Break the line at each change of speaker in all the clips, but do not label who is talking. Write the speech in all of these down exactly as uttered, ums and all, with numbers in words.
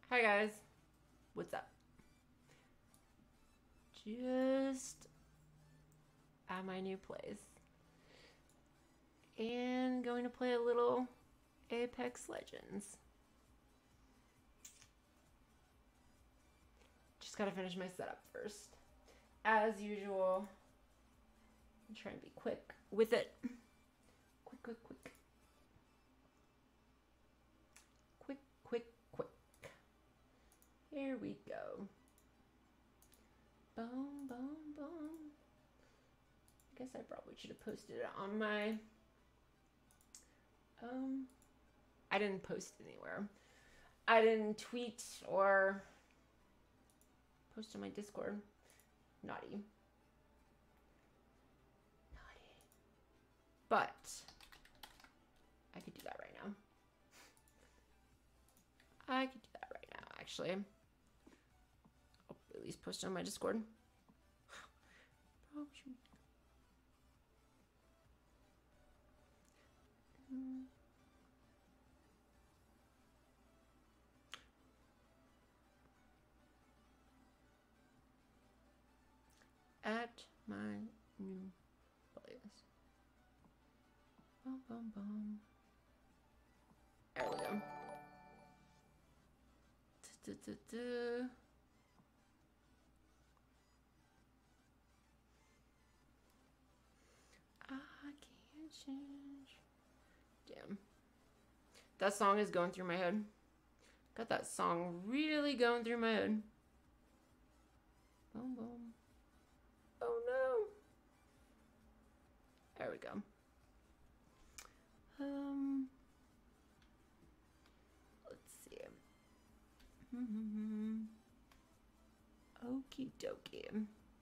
Hi guys, what's up? Just at my new place and going to play a little Apex Legends. Just gotta finish my setup first. As usual, I'm trying to be quick with it. Quick, quick, quick. Quick, quick, quick. Here we go. Boom, boom, boom. I guess I probably should have posted it on my, um, I didn't post it anywhere. I didn't tweet or post on my Discord. Naughty. Naughty. But I could do that right now. I could do that right now, actually. I'll at least post it on my Discord. At my new place. Bum, bum, bum. There we go. Da, da, da, da. I can't change. Damn. That song is going through my head. Got that song really going through my head. Boom, boom. Oh no. There we go. Um, let's see. Mm-hmm. Okie dokie.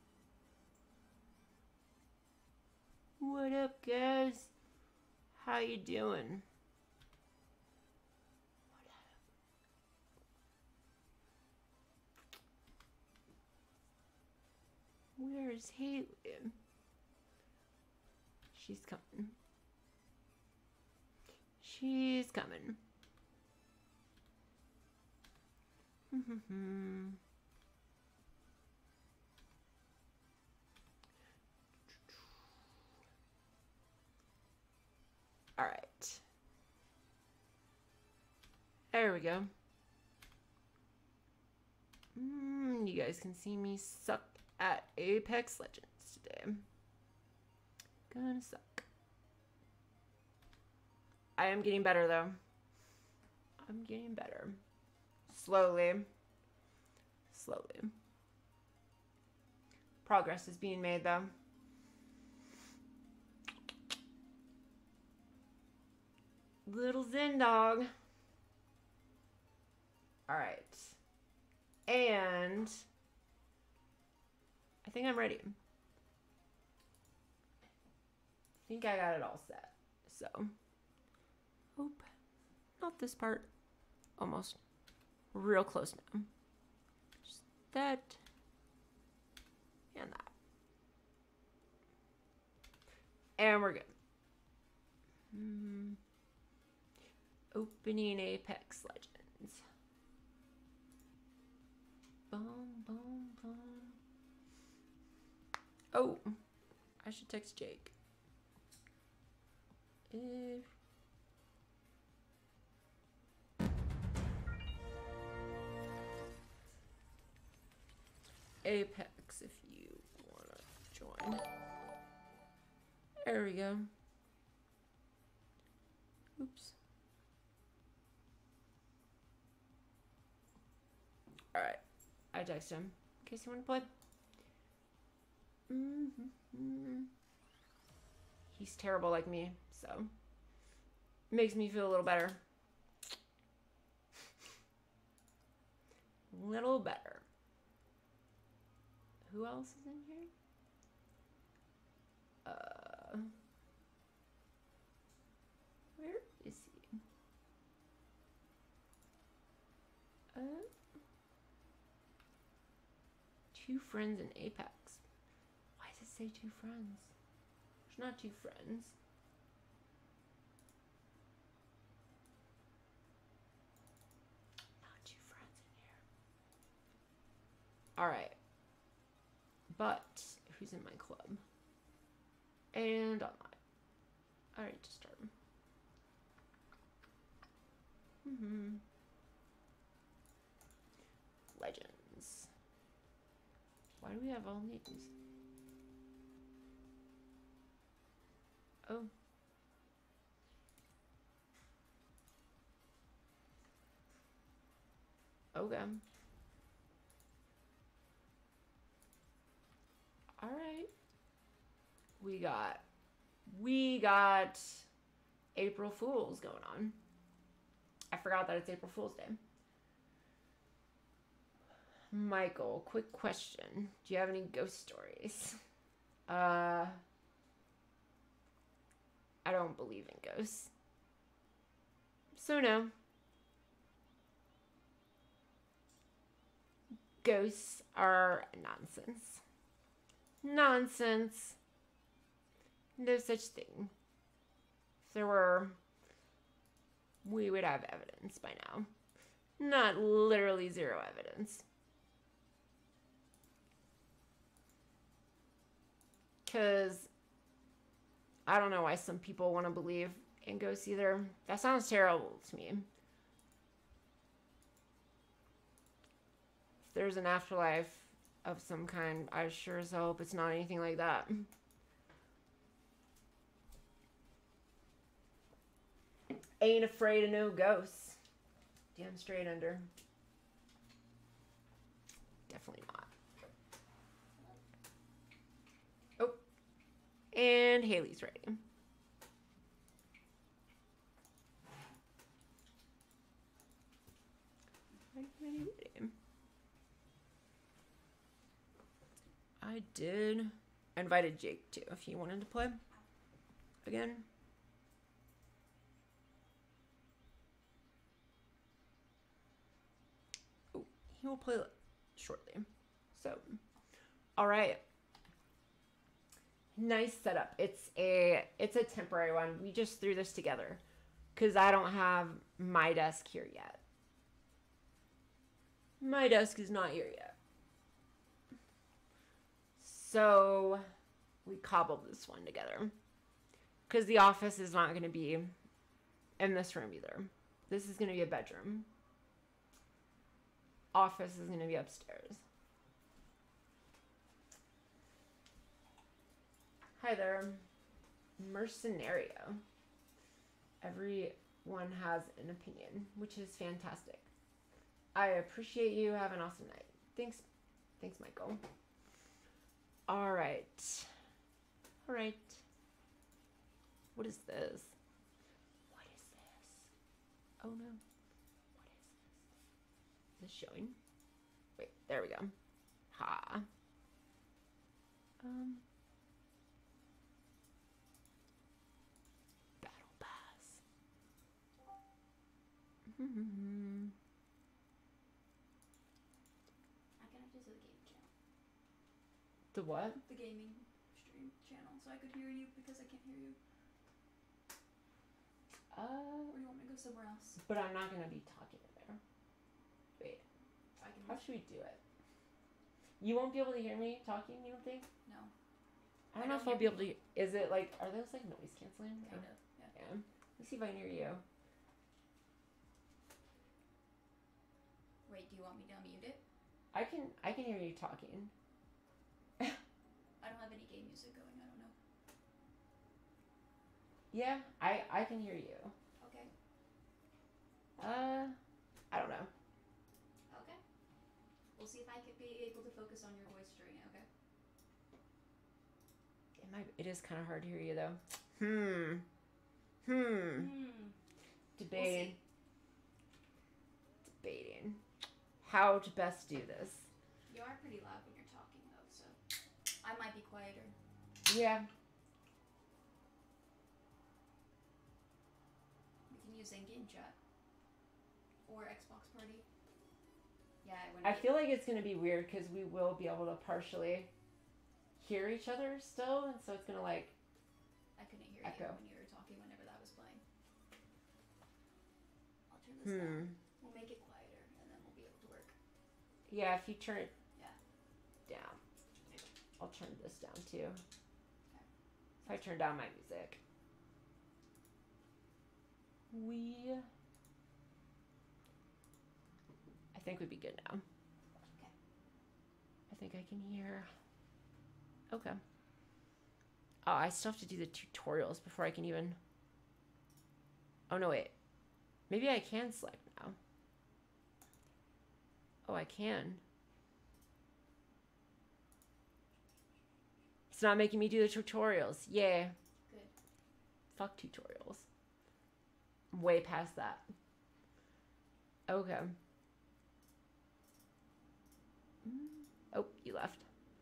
What up, guys? How you doing? Where's Hailee? She's coming. She's coming. All right. There we go. Mm, you guys can see me suck at Apex Legends today. Gonna suck. I am getting better though. I'm getting better. Slowly. Slowly. Progress is being made though. Little Zen dog. All right. And I think I'm ready. I think I got it all set. So, oop, not this part. Almost. Real close now. Just that and that. And we're good. Mm-hmm. Opening Apex Legends. Boom, boom, boom. Oh, I should text Jake. If Apex, if you want to join. There we go. Oops. All right. I text him in case you want to play. Mm-hmm. He's terrible like me, so makes me feel a little better. A little better. Who else is in here? Uh, where is he? Uh, two friends in Apex. Why does it say two friends? There's not two friends. Not two friends in All right. But who's in my club? And online. All right, just start. Mm-hmm. Legends. Why do we have all these? Oh. Okay. All right. We got, we got April Fools going on. I forgot that it's April Fool's Day. Michael, quick question. Do you have any ghost stories? Uh, I don't believe in ghosts. So no. Ghosts are nonsense. Nonsense. No such thing. If there were, we would have evidence by now. Not literally zero evidence. Because I don't know why some people want to believe in ghosts either. That sounds terrible to me. If there's an afterlife of some kind, I sure as hell hope it's not anything like that. Ain't afraid of no ghosts. Damn straight under. Definitely not. Oh. And Haley's ready. Ready, ready, ready. I did. I invited Jake too if he wanted to play again. Oh, he will play shortly. So, all right. Nice setup. It's a it's a temporary one. We just threw this together because I don't have my desk here yet. My desk is not here yet. So we cobbled this one together because the office is not going to be in this room either. This is going to be a bedroom. Office is going to be upstairs. Hi there. Mercenario. Everyone has an opinion, which is fantastic. I appreciate you. Have an awesome night. Thanks. Thanks, Michael. All right. All right. What is this? What is this? Oh, no. What is this? Is this showing? Wait, there we go. Ha. Um. Battle Pass. Mm-hmm. The what?
The gaming stream channel, so I could hear you because I can't hear you.
Uh.
Or do you want me to go somewhere else?
But I'm not gonna be talking in there. Wait.
I can.
How should we do it? You won't be able to hear me talking, you don't think?
No.
I don't I know if I'll be able to. Is it like, are those like noise canceling?
Kind of, yeah.
Yeah. Let's see if I can hear you.
Wait, do you want me to unmute it?
I can, I can hear you talking.
I don't have any game music going, I don't know.
Yeah, I, I can hear you.
Okay.
Uh, I don't know.
Okay. We'll see if I could be able to focus on your voice during it, okay?
It might, it is kind of hard to hear you though. Hmm. Hmm.
Hmm.
Debating. We'll Debating. How to best do this.
You are pretty loud when you're talking though, so I might be quieter.
Yeah.
We can use in-game chat. Or Xbox Party. Yeah,
I, I feel like it's going to be weird because we will be able to partially hear each other still, and so it's going to like
I couldn't hear
echo.
you when you were talking whenever that was playing. I'll turn this
Hmm.
down. We'll make it quieter, and then we'll be able to work.
Yeah, if you turn it...
Yeah.
I'll turn this down too. Okay. So I turn down my music. We... I think we'd be good now.
Okay.
I think I can hear... Okay. Oh, I still have to do the tutorials before I can even... Oh, no, wait. Maybe I can select now. Oh, I can. It's not making me do the tutorials. Yay.
Good.
Fuck tutorials. I'm way past that. Okay. Oh, you left.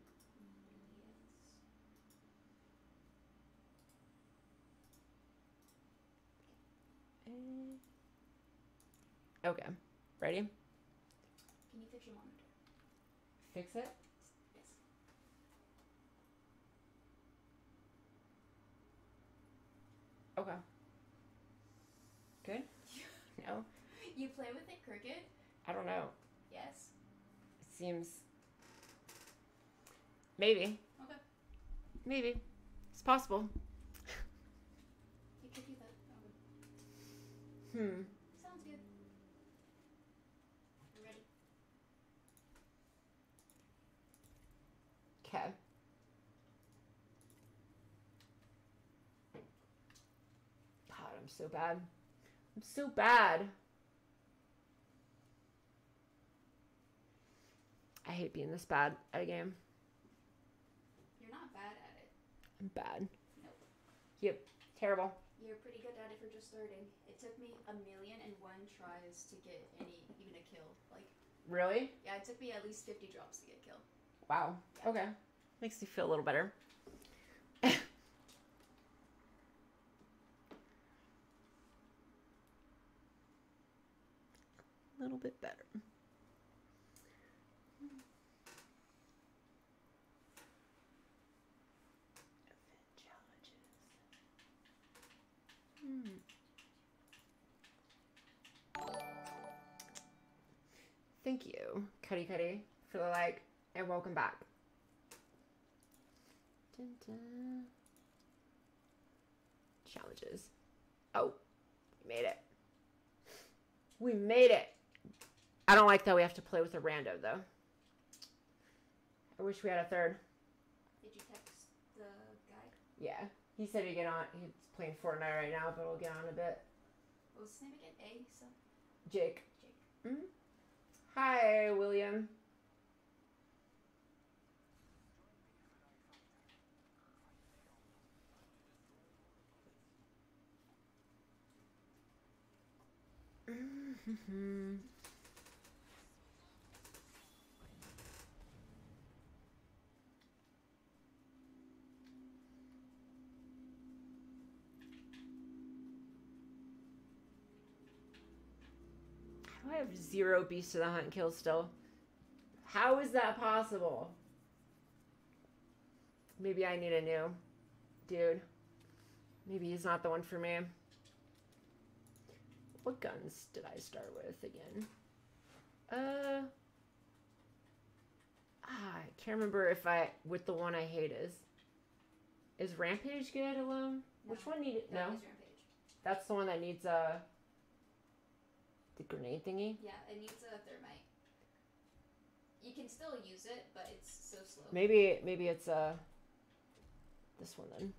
Yes. Okay. Ready?
Can you fix your monitor?
Fix it?
Yes.
Okay. Good? No?
You play with it crooked?
I don't know.
Yes.
It seems... Maybe.
Okay.
Maybe. It's possible.
You could do that. Okay.
Hmm.
Sounds good. We're ready.
Okay. God, I'm so bad. I'm so bad. I hate being this bad at a game.
You're not bad at it.
I'm bad.
Nope.
Yep. Terrible.
You're pretty good at it for just starting. It took me a million and one tries to get any, even a kill. Like.
Really?
Yeah, it took me at least fifty drops to get a kill.
Wow.
Yeah.
Okay. Makes me feel a little better. A little bit better. Hmm. Thank you, Cuddy Cuddy, for the like, and welcome back. Dun, dun. Challenges. Oh, we made it. We made it. I don't like that we have to play with a rando, though. I wish we had a third.
Did you text the guy?
Yeah. He said he'd get on. He's playing Fortnite right now, but we'll get on a bit.
What was his name again? A? So?
Jake.
Jake.
Mm-hmm. Hi, William. Mm-hmm. I have zero Beast of the Hunt kills still. How is that possible? Maybe I need a new dude. Maybe he's not the one for me. What guns did I start with again? Uh, ah, I can't remember if I, what the one I hate is. Is Rampage good alone?
No.
Which one needed, no?
Rampage.
That's the one that needs, uh, the grenade thingy?
Yeah, it needs a thermite. You can still use it, but it's so slow.
Maybe, maybe it's, uh, this one then.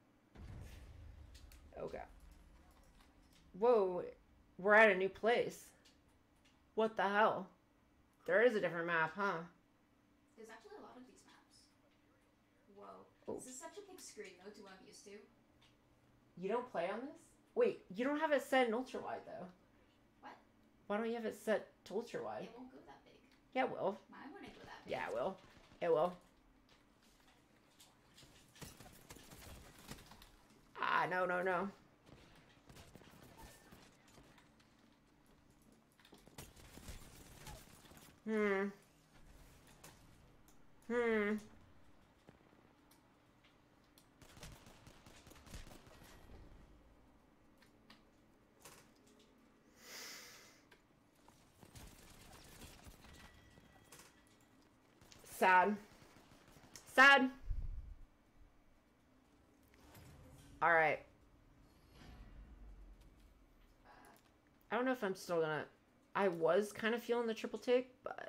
Okay. Whoa, we're at a new place. What the hell? There is a different map, huh?
There's actually a lot of these maps. Whoa.
Oh.
This is such a big screen, though, to what I'm used to.
You don't play on this? Wait, you don't have it set in ultra wide though.
What?
Why don't you have it set to ultra wide?
It won't go that big.
Yeah, it will.
Mine wouldn't go that big.
Yeah, it will. It will. Ah, no, no, no. Hmm. Hmm. Sad. Sad. All right. I don't know if I'm still gonna... I was kind of feeling the triple take, but...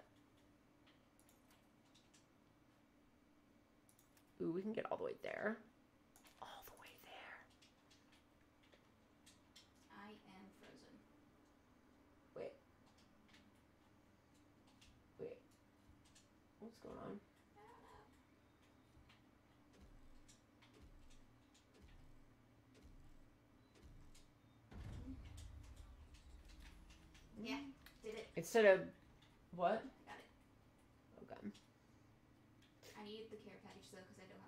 Ooh, we can get all the way there. All the way there.
I am frozen.
Wait. Wait. What's going on?
I don't know. Yeah, did it.
Instead of... What?
I got it.
Okay.
I need the care package though, because I don't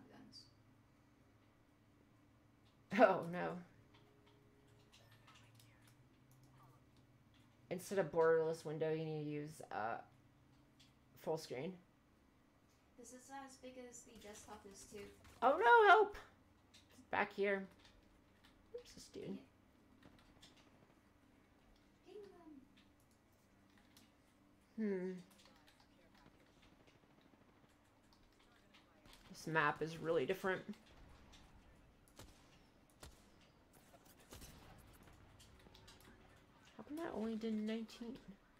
have guns.
Oh, no. Instead of borderless window, you need to use uh, full screen.
This is as big as the desktop is too.
Oh, no, help! Back here. Where's this dude?
Yeah. Ping them.
Hmm. This map is really different. How come that only did nineteen?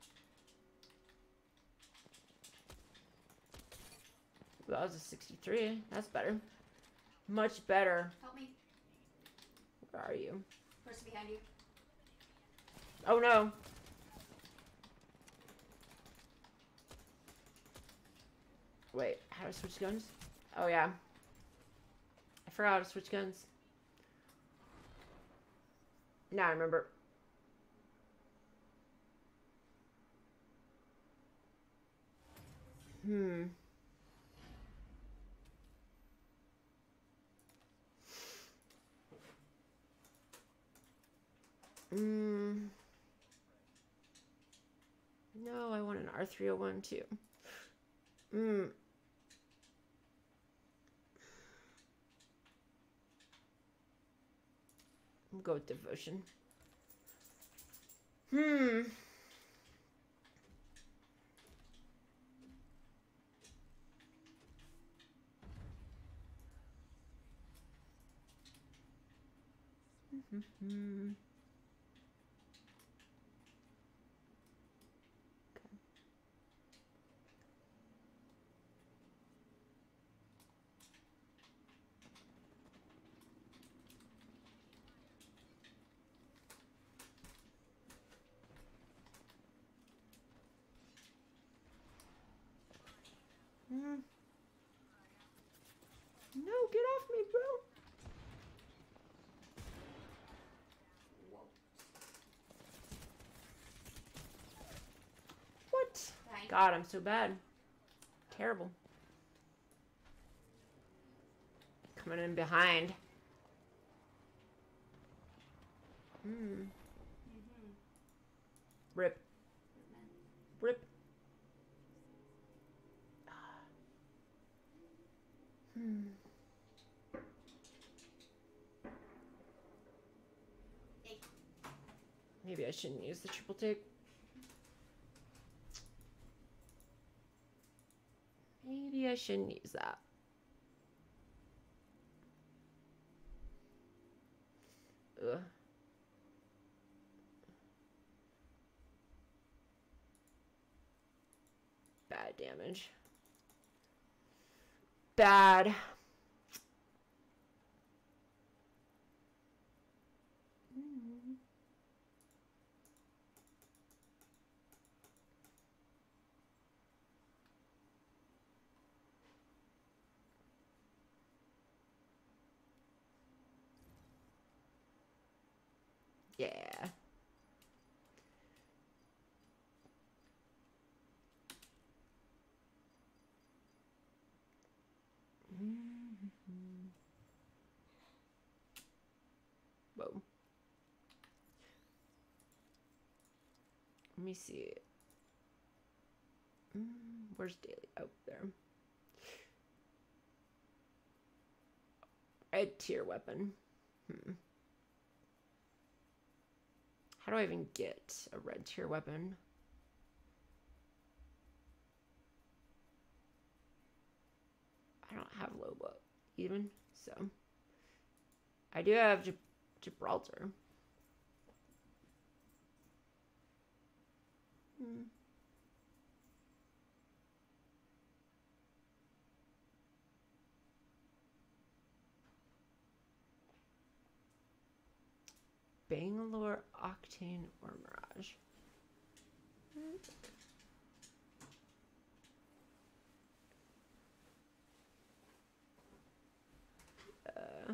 Well, that was a sixty-three. That's better. Much better.
Help me.
Where are you?
Person behind you.
Oh no. Wait, how to switch guns? Oh yeah. I forgot how to switch guns. Now I remember. Hmm. Mm. No, I want an R three oh one too. Mm. I'll go with devotion. Hmm. Mm-hmm. Mm. No, get off me, bro.
Whoa.
What?
Behind.
God, I'm so bad. Terrible. Coming in behind. Hmm.
Mm-hmm.
Rip. Rip. Hmm.
Hey.
Maybe I shouldn't use the triple take. Maybe I shouldn't use that. Ugh. Bad damage. Bad. Mm. Yeah. Mm-hmm. Whoa. Let me see. Mm, where's Daily? Oh, there. Red tier weapon. Hmm. How do I even get a red tier weapon? I don't don't have Loba even, so I do have Gib- Gibraltar. Hmm. Bangalore, Octane, or Mirage. Uh,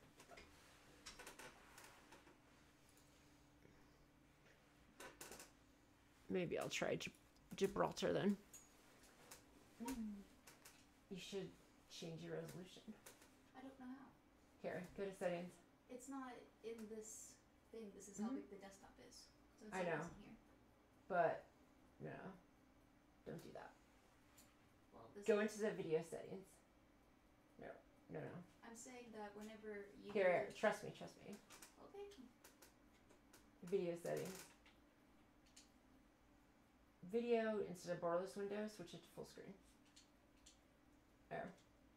maybe I'll try Gib- Gibraltar then. You should change your resolution.
I don't know how.
Here, go to settings.
It's not in this thing. This is how
Mhm.
big the desktop is. So it's
I
like
know.
this in here.
But no, don't do that.
Well, this
Go
is,
into the video settings. No, no, no.
I'm saying that whenever you
Here,
do,
trust me, trust me.
okay.
Video settings. Video, instead of borderless window, switch it to full screen. There.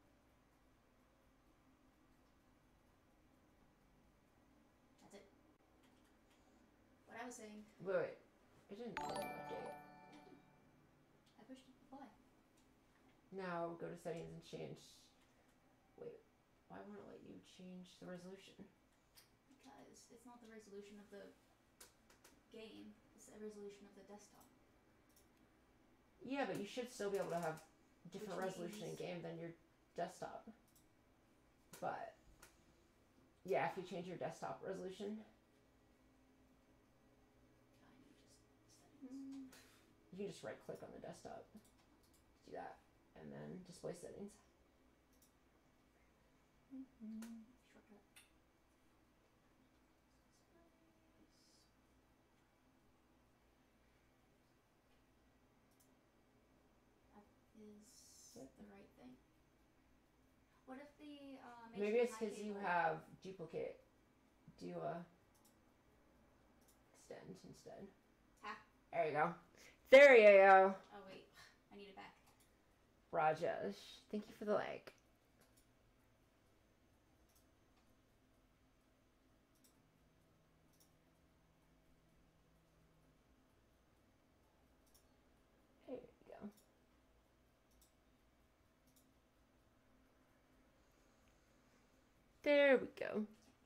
That's it. What I was saying,
Wait, wait. It didn't update.
I pushed apply.
Now go to settings and change. Wait, why won't it let you change the resolution?
Because it's not the resolution of the game, it's the resolution of the desktop.
Yeah, but you should still be able to have different
Which
resolution in
means-
game than your desktop. But yeah, if you change your desktop resolution,
I need just settings.
you can just right click on the desktop. Do that. And then display settings.
Shortcut. That is
Yep.
the right thing. What if the uh,
Maybe it's
high
because you
cable-
have duplicate. Do a extend instead.
Ah.
There you go. There you go.
Oh wait, I need it back.
Rajesh, thank you for the like. There you go. There we go.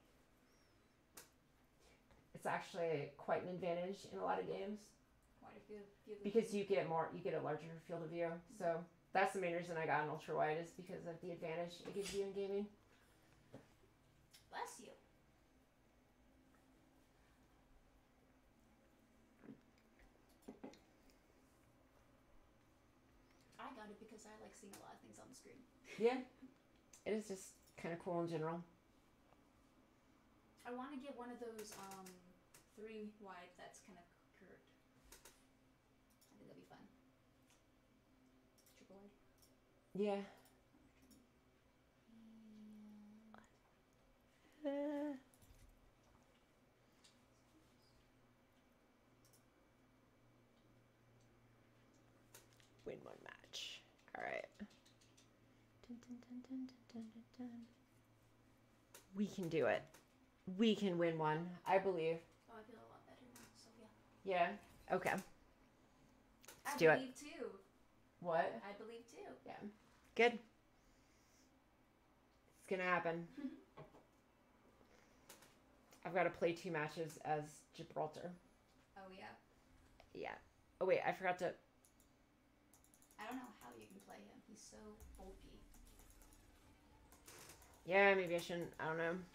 It's actually quite an advantage in a lot of games
Quite a few, few
because you get more, you get a larger field of view. So that's the main reason I got an ultra wide is because of the advantage it gives you in gaming.
Bless you. I got it because I like seeing a lot of things on the screen.
Yeah, it is just kind of cool in general.
I want to get one of those um three wide that's kind of curved. I think that'd be fun. Triple wide.
Yeah. Uh, win one match. All right. Dun, dun, dun, dun, dun, dun, dun, dun. We can do it. We can win one. I believe.
Oh, I feel a lot better now. So yeah.
Yeah. Okay. Let's
I
do it.
believe too.
What?
I believe too.
Yeah. Good. It's gonna happen. I've got to play two matches as Gibraltar.
Oh yeah.
Yeah. Oh wait, I forgot to.
I don't know how you can play him. He's so bulky.
Yeah, maybe I shouldn't. I don't know.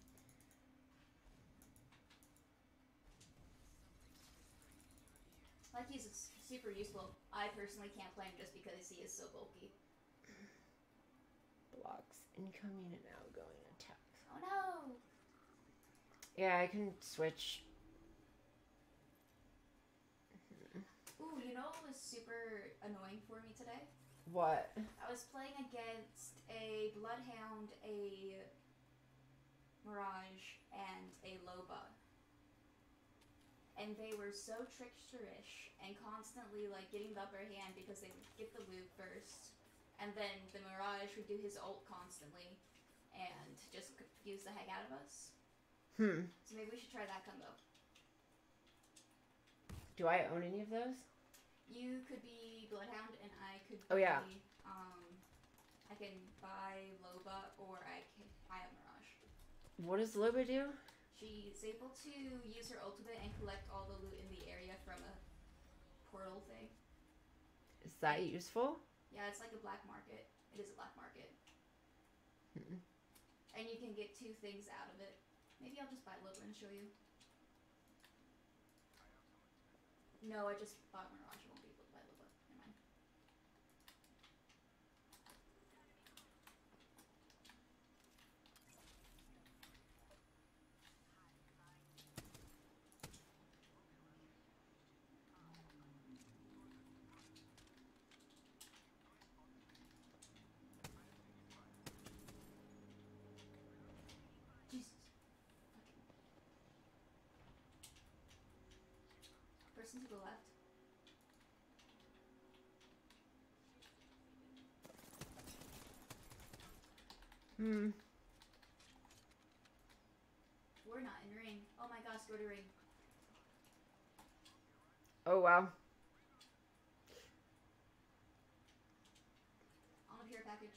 Like he's s- super useful. I personally can't play him just because he is so bulky.
Blocks incoming and outgoing attacks.
Oh no!
Yeah, I can switch.
Ooh, you know what was super annoying for me today?
What?
I was playing against a Bloodhound, a Mirage, and a Loba. And they were so tricksterish and constantly like getting the upper hand because they would get the loot first and then the Mirage would do his ult constantly and just confuse the heck out of us.
Hmm.
So maybe we should try that combo.
Do I own any of those?
You could be Bloodhound, and I could be...
Oh, yeah.
Um, I can buy Loba, or I can... I have Mirage.
What does Loba do?
She's able to use her ultimate and collect all the loot in the area from a portal thing.
Is that useful?
Yeah, it's like a black market. It is a black market.
Hmm.
And you can get two things out of it. Maybe I'll just buy Loba and show you. No, I just bought Mirage. I won't be able to buy Loba. Never mind. Jesus. Okay. Person to the left.
Hmm.
We're not in ring. Oh my gosh, go to ring.
Oh, wow.
On the pure package.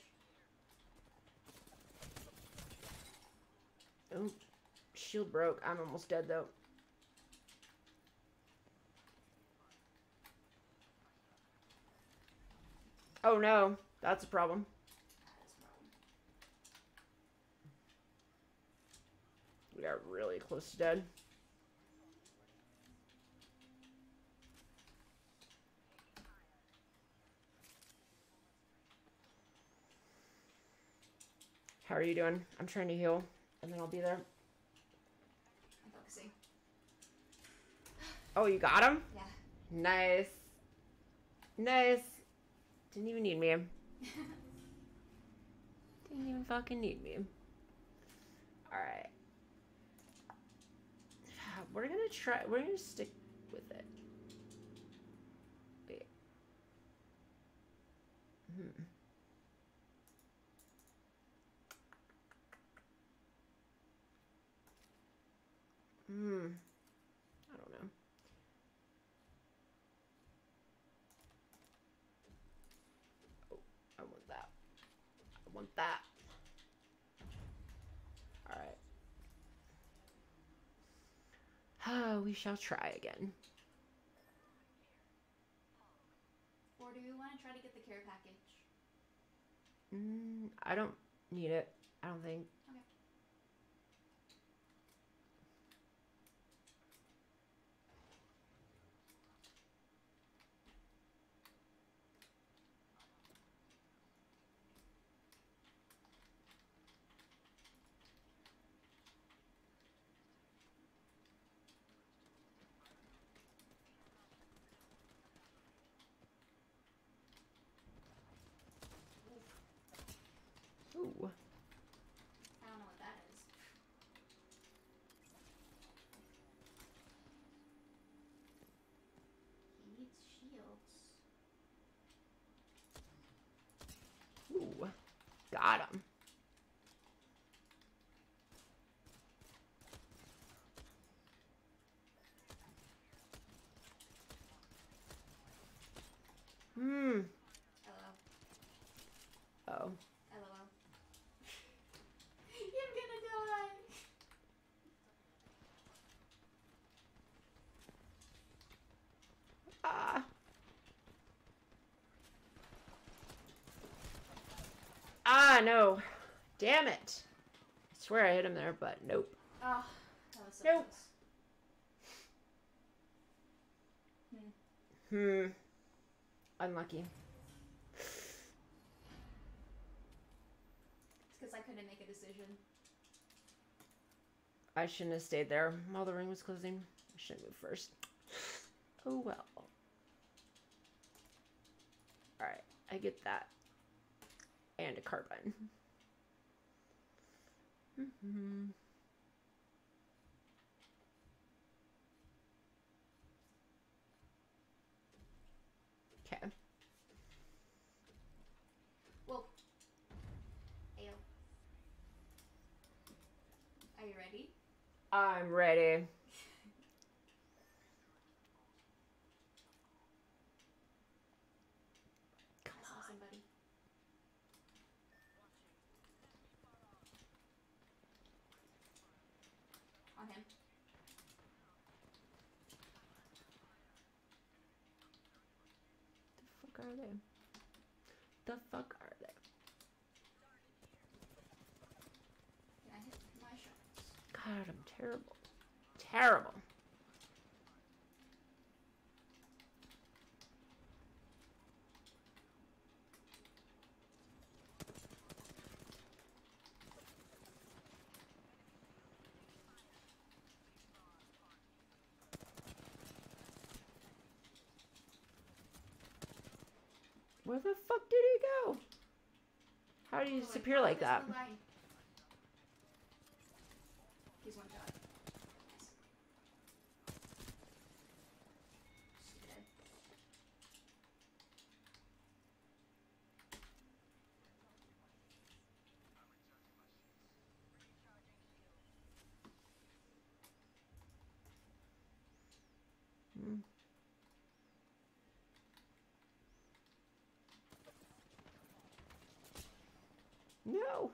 Oh, shield broke. I'm almost dead, though. Oh, no. That's a problem.
That is a problem.
We are really close to dead. How are you doing? I'm trying to heal, and then I'll be there.
I'm focusing.
Oh, you got him?
Yeah.
Nice. Nice. Didn't even need me. Didn't even fucking need me. Alright. We're gonna try, we're gonna stick with it. Wait. Hmm. Hmm. I don't know. Oh, I want that. I want that. Alright. Oh, we shall try again.
Or do we want to try to get the care package?
Mm, I don't need it. I don't think.
Okay.
Ooh.
I don't know what that is. He needs shields.
Ooh. Got him. Hmm.
Hello.
Oh.
LOL. You're gonna die!
Ah. Ah, no. Damn it. I swear I hit him there, but nope.
Oh, that was so
Nope.
close. Hmm.
Hmm. Unlucky.
It's because I couldn't make a decision.
I shouldn't have stayed there while the ring was closing. I should have moved first. Oh well. Alright, I get that. And a carbine. Mm-hmm. Okay. I'm ready.
Come That's on. Awesome, buddy. On him.
The fuck are they? The fuck are they?
Can I hit my shots?
God, I'm terrible. Terrible. Where the fuck did he go? How did he
oh,
disappear like that?
He's one shot. Nice.
Hmm. No.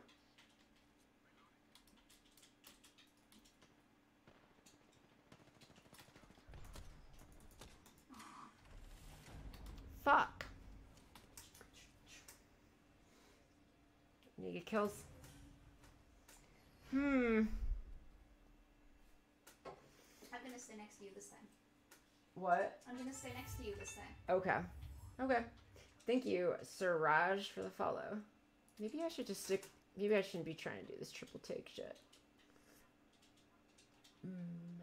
Fuck. You get kills. Hmm.
I'm gonna stay next to you this time.
What?
I'm gonna stay next to you this time.
Okay. Okay. Thank you, Sir Raj, for the follow. Maybe I should just stick... Maybe I shouldn't be trying to do this triple take shit. Mm.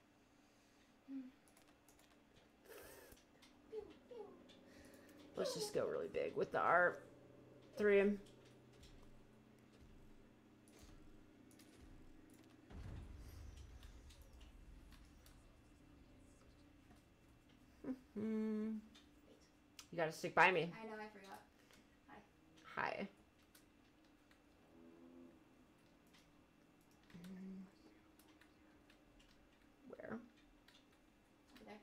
Let's just go really big with the R three. Mm. You gotta stick by me.
I know, I forgot. Hi.
Hi. Where?
Over there.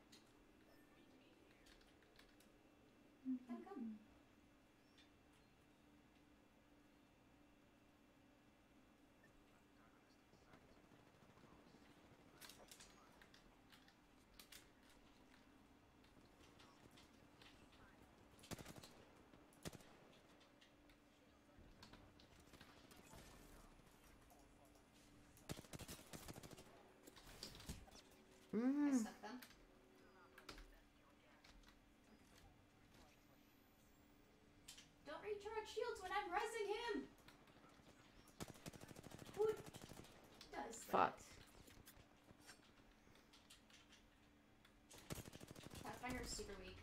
Come, come.
Mm.
I stuck them. Don't recharge shields when I'm resing him! Who does that?
Fuck.
Pathfinder is super weak.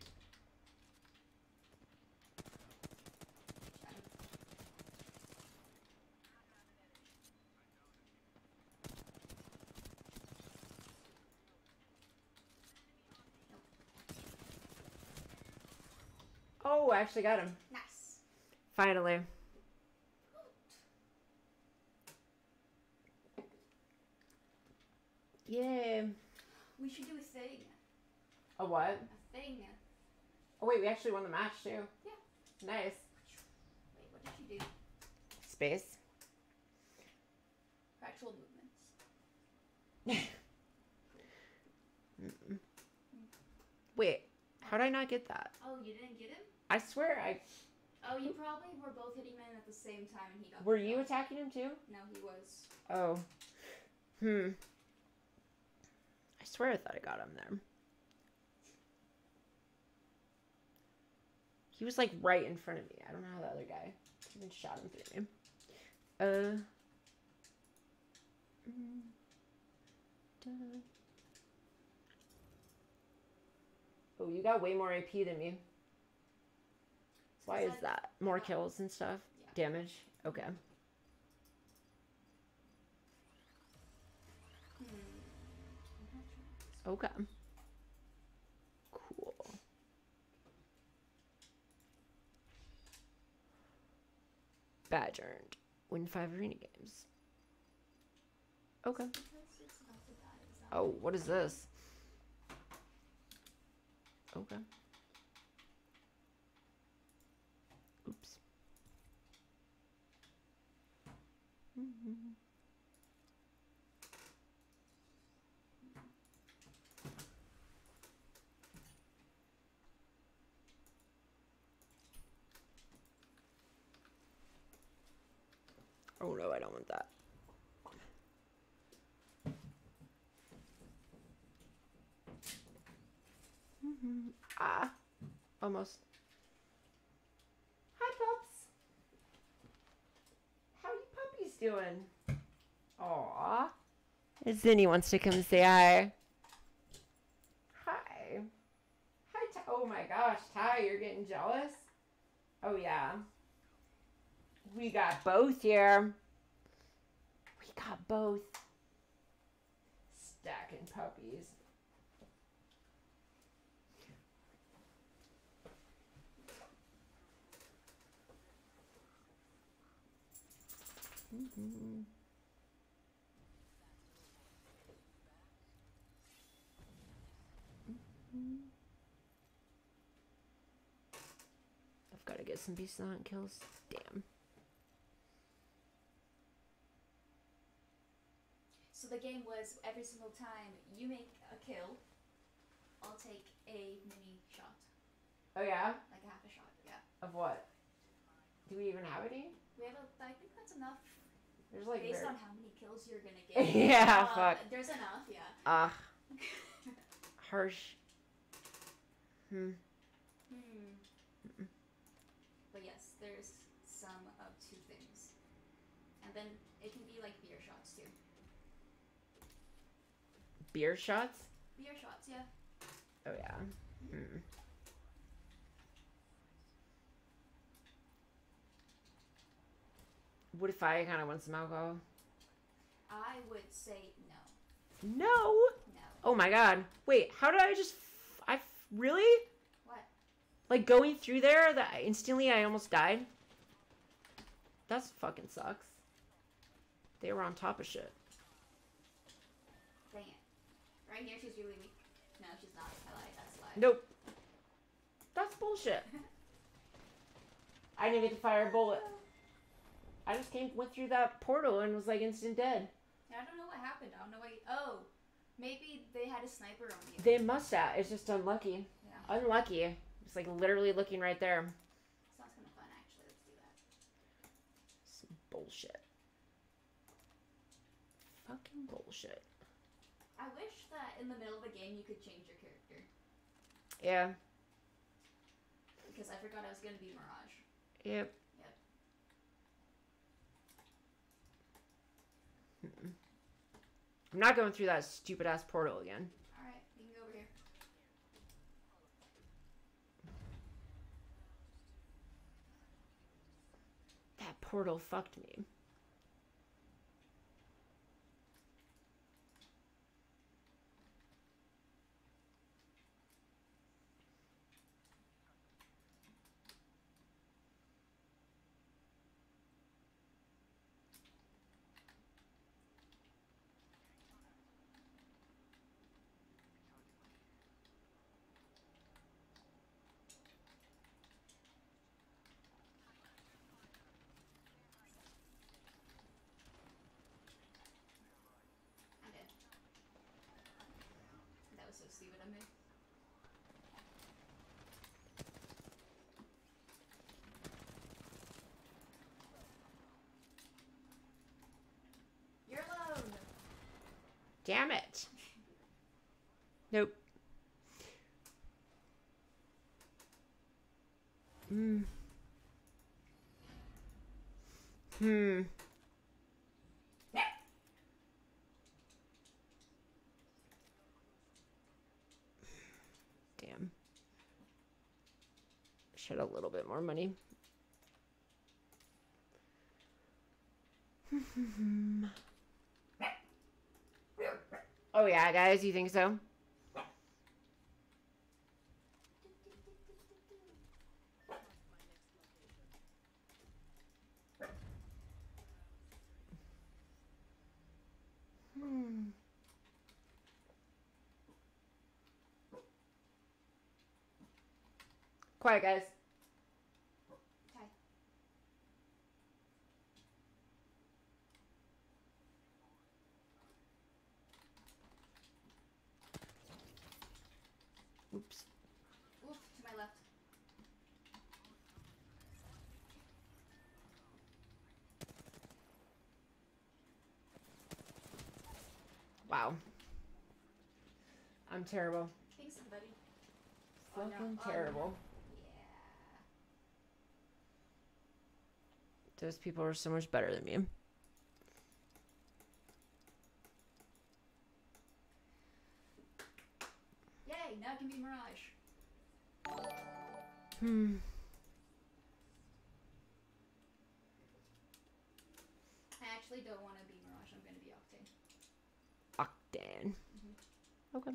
Oh, I actually got him.
Nice.
Finally. Yay.
We should do a thing.
A what?
A thing.
Oh, wait, we actually won the match, too.
Yeah.
Nice.
Wait, what did you do?
Space.
Actual movements.
Mm-mm. Wait, how did I not get that?
Oh, you didn't get him?
I swear I...
Oh, you probably were both hitting men at the same time and he got
Were
the
you
shot.
attacking him, too?
No, he was.
Oh. Hmm. I swear I thought I got him there. He was, like, right in front of me. I don't know how the other guy even shot him through me. Uh... Mm. Duh. Oh, you got way more A P than me. Why is that? More kills and stuff?
Yeah.
Damage? Okay.
Hmm.
Okay. Cool. Badge earned. Win five arena games. Okay. Oh, what is this? Okay. Oops. Mm-hmm. Oh no, I don't want that. Mm-hmm. Ah, almost. Hi, pups. How you puppies doing? Aw. Zinni wants to come say hi. Hi. Hi, Ty. Oh my gosh, Ty, you're getting jealous? Oh yeah. We got both here. We got both. Stacking puppies. Mm-hmm. Mm-hmm. I've got to get some decent kills. Damn.
So the game was every single time you make a kill, I'll take a mini shot.
Oh yeah?
Like a half a shot, yeah.
Of what? Do we even have any?
We have a, I think that's enough.
There's like
Based
very...
on how many kills you're gonna get.
yeah,
uh,
fuck.
There's enough, yeah.
Ah. Uh, harsh. Hmm.
Hmm. Mm-mm. But yes, there's some of two things. And then it can be like beer shots too.
Beer shots?
Beer shots, yeah.
Oh yeah. Hmm. What if I kind of want some alcohol?
I would say no.
No.
No.
Oh my god. Wait, how did I just... F- I f- really?
What?
Like going through there, that instantly I almost died? That fucking sucks. They were on top of shit.
Dang it. Right here, she's really weak. No, she's not. I lied. That's a lie.
Nope. That's bullshit. I didn't even get to fire a bullet. I just came, went through that portal and was like instant dead.
I don't know what happened. I don't know what... You, oh. Maybe they had a sniper on you.
They must have. It's just unlucky.
Yeah.
Unlucky. It's like literally looking right there.
Sounds kind of fun, actually. Let's do that.
Some bullshit. Fucking bullshit.
I wish that in the middle of the game you could change your character.
Yeah.
Because I forgot I was going to be Mirage.
Yep.
Yep.
Mm-mm. I'm not going through that stupid ass portal again.
Alright, we can go over here.
That portal fucked me.
I'm dead. That was so stupid of me. You're alone!
Damn it. Nope. Hmm. Hmm. Damn. Should have a little bit more money. Oh yeah, guys, you think so? Hmm. Quiet, guys.
Okay.
Oops.
Oof, to my left.
Wow. I'm terrible.
Thanks, buddy.
Fucking
oh, no.
terrible.
Oh, no. Yeah.
Those people are so much better than me.
Yay, now it can be Mirage.
Hmm.
I actually don't want to be Mirage. I'm going to be Octane.
Octane.
Mm-hmm.
Okay.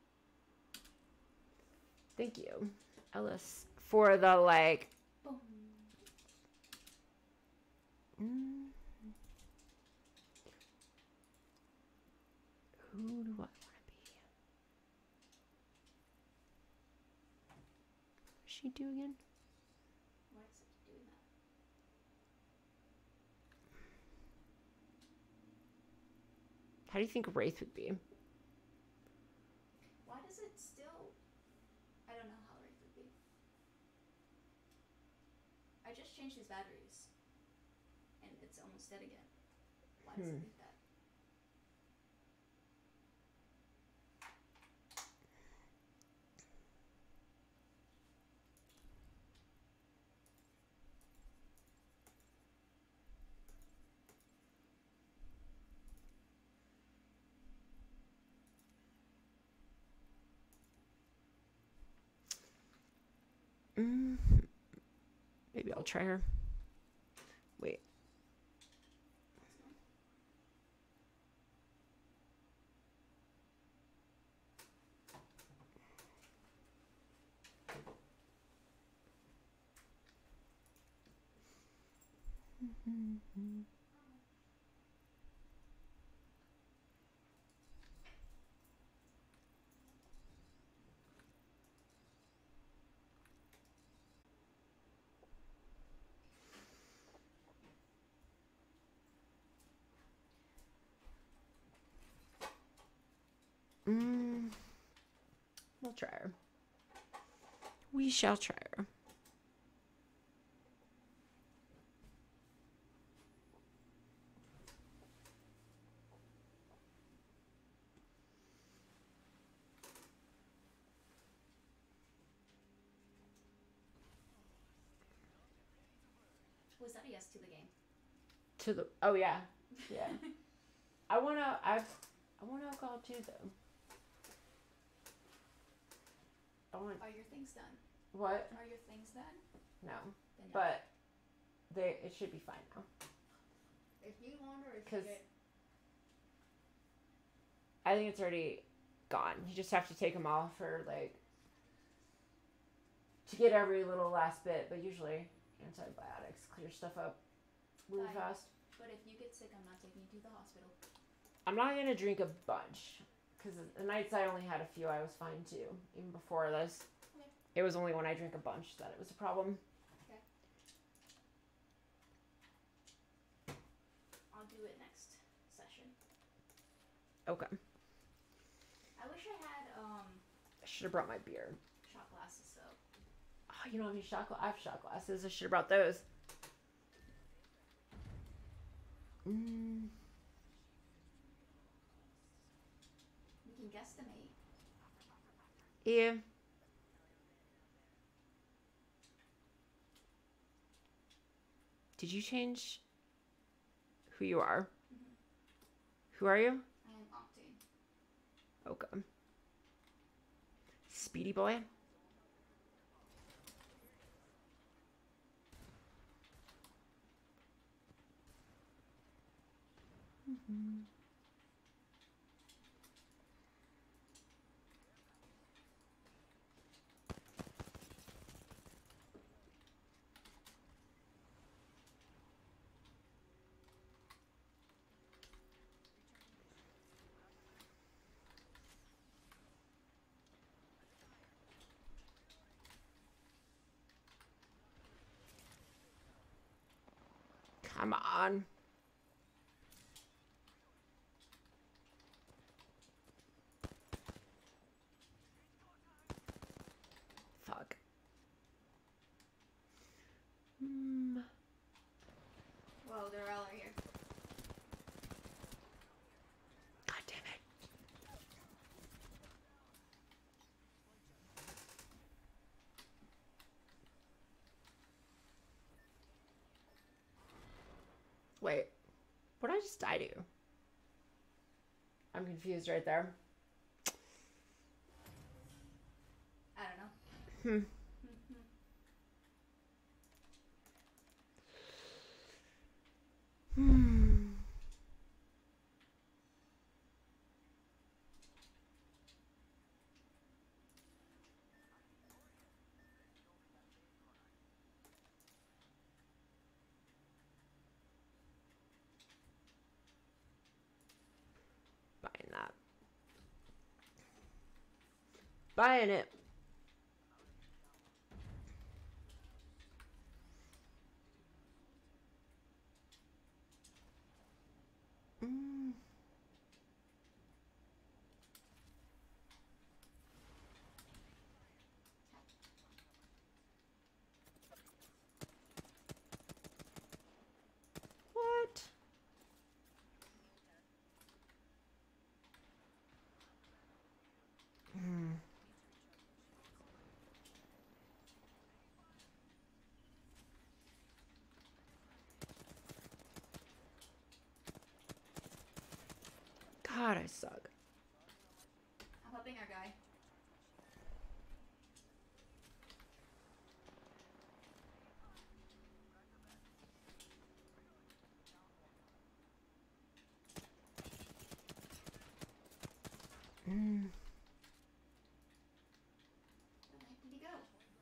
Thank you, Ellis, for the like.
Boom.
Mm, who do I want to be? What does she do again?
Why is it doing that?
How do you think Wraith would be?
Why does it still... I don't know how Wraith would be. I just changed his batteries. And it's almost dead again. Why does
Hmm.
it think that?
Mm, maybe I'll try her. Wait. Mm-hmm. Mm, we'll try her. We shall try her.
Was that a yes to the game?
To the oh yeah, yeah. I wanna I I want alcohol too though. I want
Are your things done?
what?
Are your things done?
No,
Then no.
but they it should be fine now.
If you want or if
Because
you get...
I think it's already gone. You just have to take them all for like to get every little last bit. But usually antibiotics clear stuff up really
Fine.
fast.
But if you get sick, I'm not taking you to the hospital.
I'm not gonna drink a bunch because the nights I only had a few, I was fine too. Even before this,
Okay.
it was only when I drank a bunch that it was a problem.
Okay. I'll do it next session.
Okay.
I wish I had um
I should have brought my beer.
shot glasses though.
Oh, you don't have any shot glasses? I have shot glasses. I should have brought those. Mm.
We can guesstimate.
Yeah. Did you change who you are?
Mm-hmm.
Who are you?
I am Octane.
Okay. Speedy boy. Mm-hmm. Come on. Fuck. Hmm.
Whoa, they're all here.
God damn it. Wait. What did I just die to? I'm confused right there.
I don't know.
Hmm. Hmm. Buying that. Buying it. Mm. What? Hmm. God, I suck.
I'm helping our guy.
Mm.
Where the heck did he go?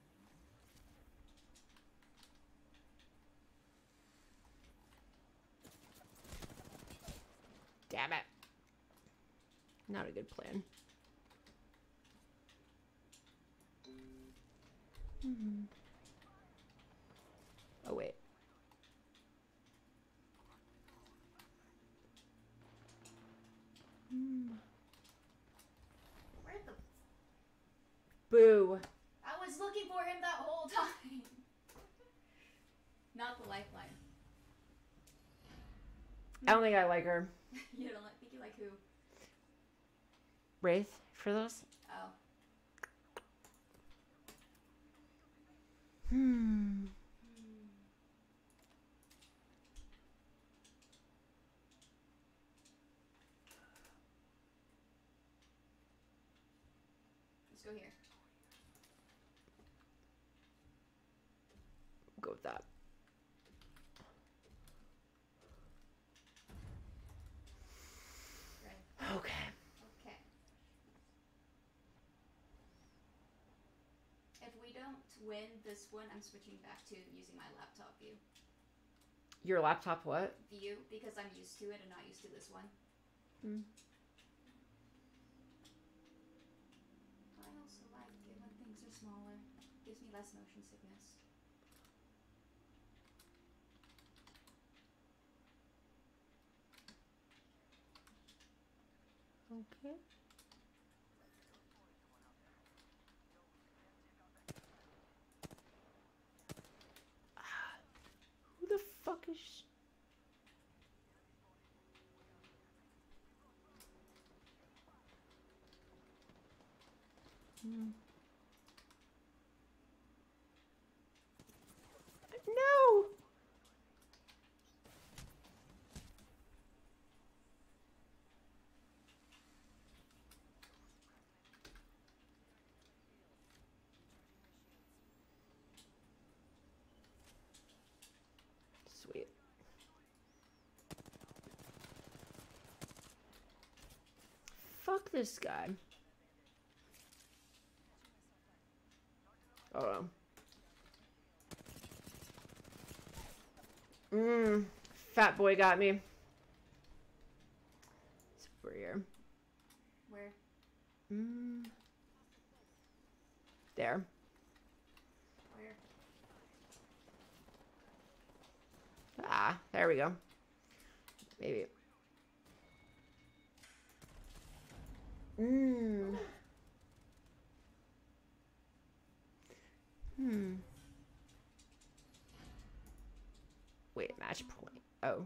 Damn it. Not a good plan. Mm-hmm. Oh, wait. Mm.
Where the...
Boo.
I was looking for him that whole time. Not the lifeline.
I don't think I like her.
You don't like, think you like who?
Wraith for those?
Oh.
Hmm.
Let's go here.
Go with that.
Right.
Okay.
Okay. If we don't win this one, I'm switching back to using my laptop view.
Your laptop what?
View, because I'm used to it and not used to this one.
Hmm.
I also like it when things are smaller. Gives me less motion sickness.
Okay. Ah, who the fuck is... Hmm. No! Sweet. Fuck this guy. Oh. Mmm. Fat boy got me. It's over here.
Where?
Mmm. There.
Where?
Ah. Yeah, there we go. Maybe. Mmm. Hmm. Wait, match point. Oh.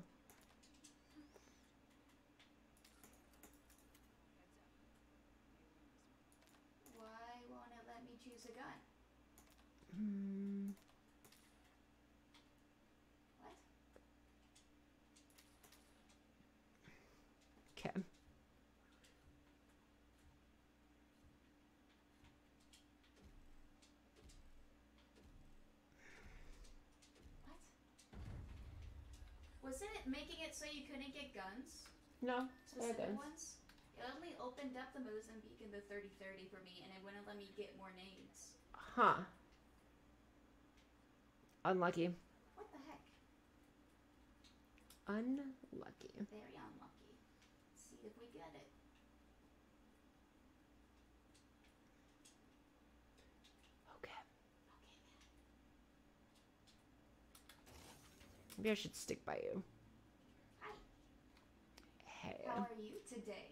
Why won't it let me choose a gun?
Hmm.
What?
Okay.
What? Wasn't it making it so you couldn't get guns?
No,
Specific
guns.
ones? It only opened up the Mozambique and the thirty thirty for me, and it wouldn't let me get more nades.
Huh. Unlucky.
What the heck?
Unlucky.
Very unlucky. Let's see if we get it.
Okay.
Okay.
Maybe I should stick by you.
Hi.
Hey.
How are you today?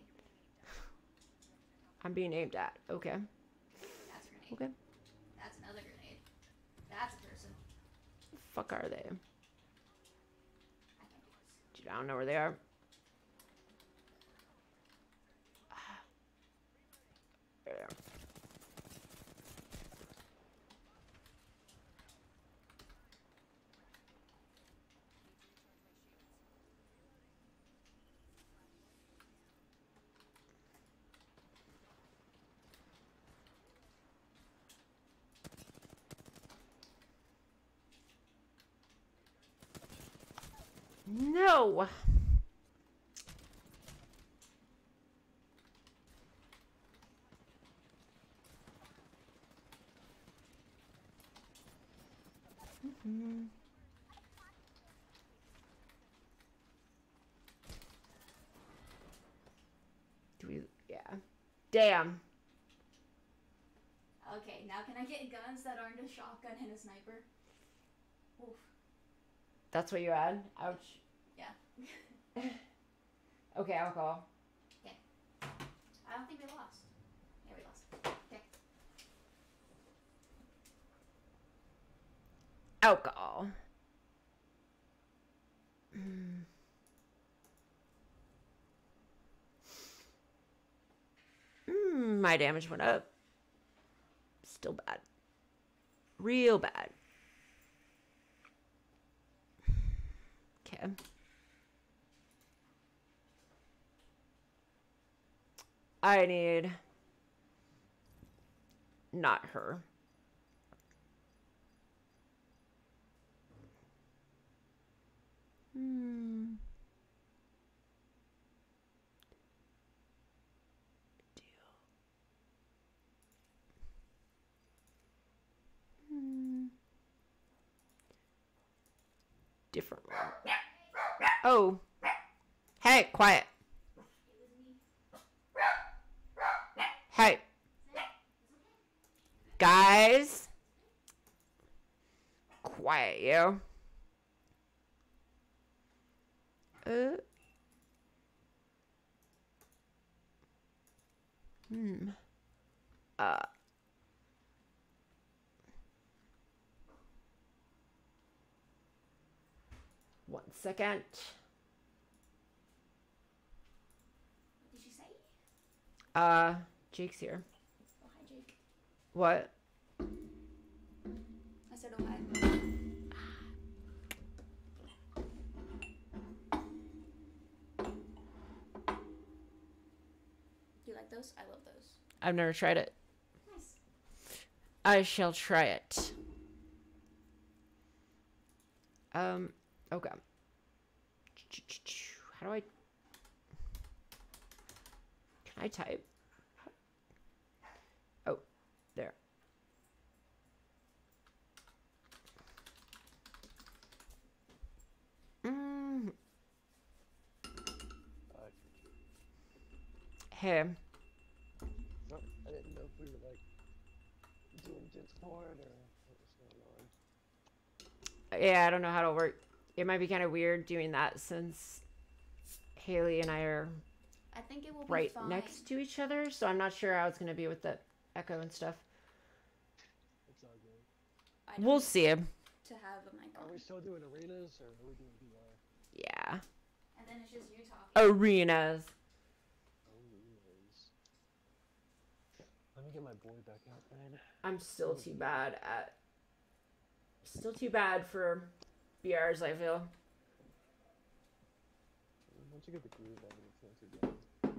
I'm being aimed at. Okay.
That's a grenade.
Okay.
That's another grenade. That's a person.
The fuck are they?
I can't do this.
Dude, I don't know where they are. There they are. No! Mm-hmm. Do we... Yeah. Damn.
Okay, now can I get guns that aren't a shotgun and a sniper? Oof.
That's what you had? Ouch.
Yeah.
Okay, I'll call.
Okay. I don't think we lost. Yeah, we lost. Okay.
Alcohol. Mm. Mm, my damage went up. Still bad. Real bad. Okay. I need... Not her. Hmm. Deal. Hmm. Different one. Oh. Hey, quiet. Hey. Guys. Quiet, you. Uh. Hmm. Uh. One second.
What did she say?
Uh, Jake's here.
Oh, hi, Jake.
What?
I said, oh, hi. Do you like those? I love those.
I've never tried it.
Nice.
I shall try it. Um, okay. How do I... Can I type? Oh, there. Mm. Hey.
No, I didn't know if we were like doing Discord or what was going on.
Yeah, I don't know how to work. it might be kind of weird doing that since Hailee and I are
I think it will be
right
fine.
next to each other, so I'm not sure how it's going to be with the echo and stuff.
It's all good.
I don't
We'll
need
see.
to have a mic
Are
on.
we still doing arenas or are we doing V R?
Yeah.
And then it's just you talking.
Arenas.
Arenas. Let me get my boy back out, man.
I'm still too bad at... Still too bad for B Rs, I feel.
Once you get the groove of it, it's not too bad.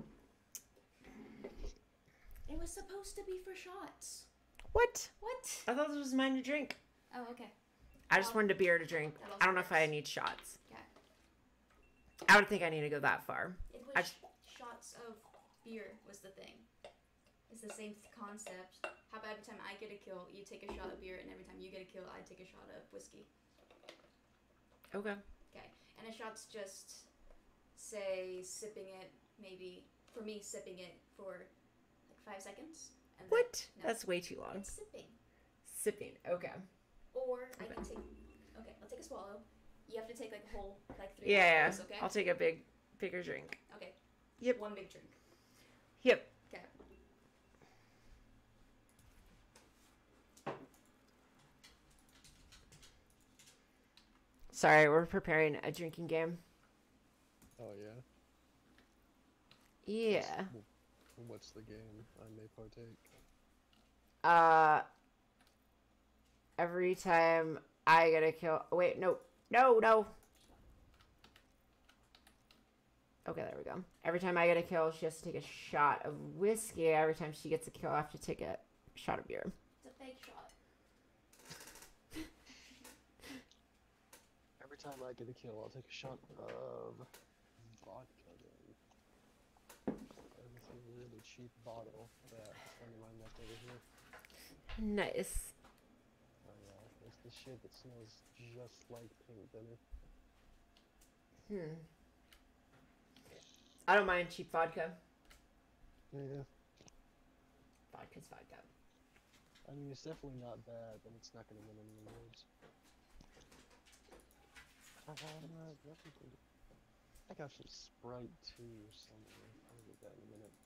It was supposed to be for shots.
What?
What?
I thought this was mine to drink.
Oh, okay.
I just
Well,
wanted a beer to drink.
that also
I don't know if I
works.
need shots.
Okay.
I don't think I need to go that far.
It was
I-
sh- shots of beer was the thing. It's the same th- concept. How about every time I get a kill, you take a shot of beer, and every time you get a kill, I take a shot of whiskey.
Okay.
Okay. And a shot's just, say, sipping it, maybe, for me, sipping it for like five seconds. And then-
What?
No.
That's way too long.
It's sipping.
Sipping. Okay.
Or I
Okay.
can take, okay, I'll take a swallow. You have to take like a whole, like three
Yeah,
swallows, okay?
I'll take a big, bigger drink.
Okay.
Yep.
One big drink.
Yep.
Okay.
Sorry, we're preparing a drinking game.
Oh, yeah?
Yeah.
What's the game? I may partake.
Uh. Every time I get a kill. Wait, no. No, no. Okay, there we go. Every time I get a kill, she has to take a shot of whiskey. Every time she gets a kill, I have to take a shot of beer.
It's a fake shot.
Every time I get a kill, I'll take a shot of vodka then. It's a really cheap bottle that a friend of mine left over here.
Nice.
Oh yeah, it's the shit that smells just like paint thinner.
Hmm. I don't mind cheap vodka.
Yeah.
Vodka's vodka.
I mean, it's definitely not bad, but it's not gonna win any awards. Uh, I got some Sprite too or something. I'll get that in a minute.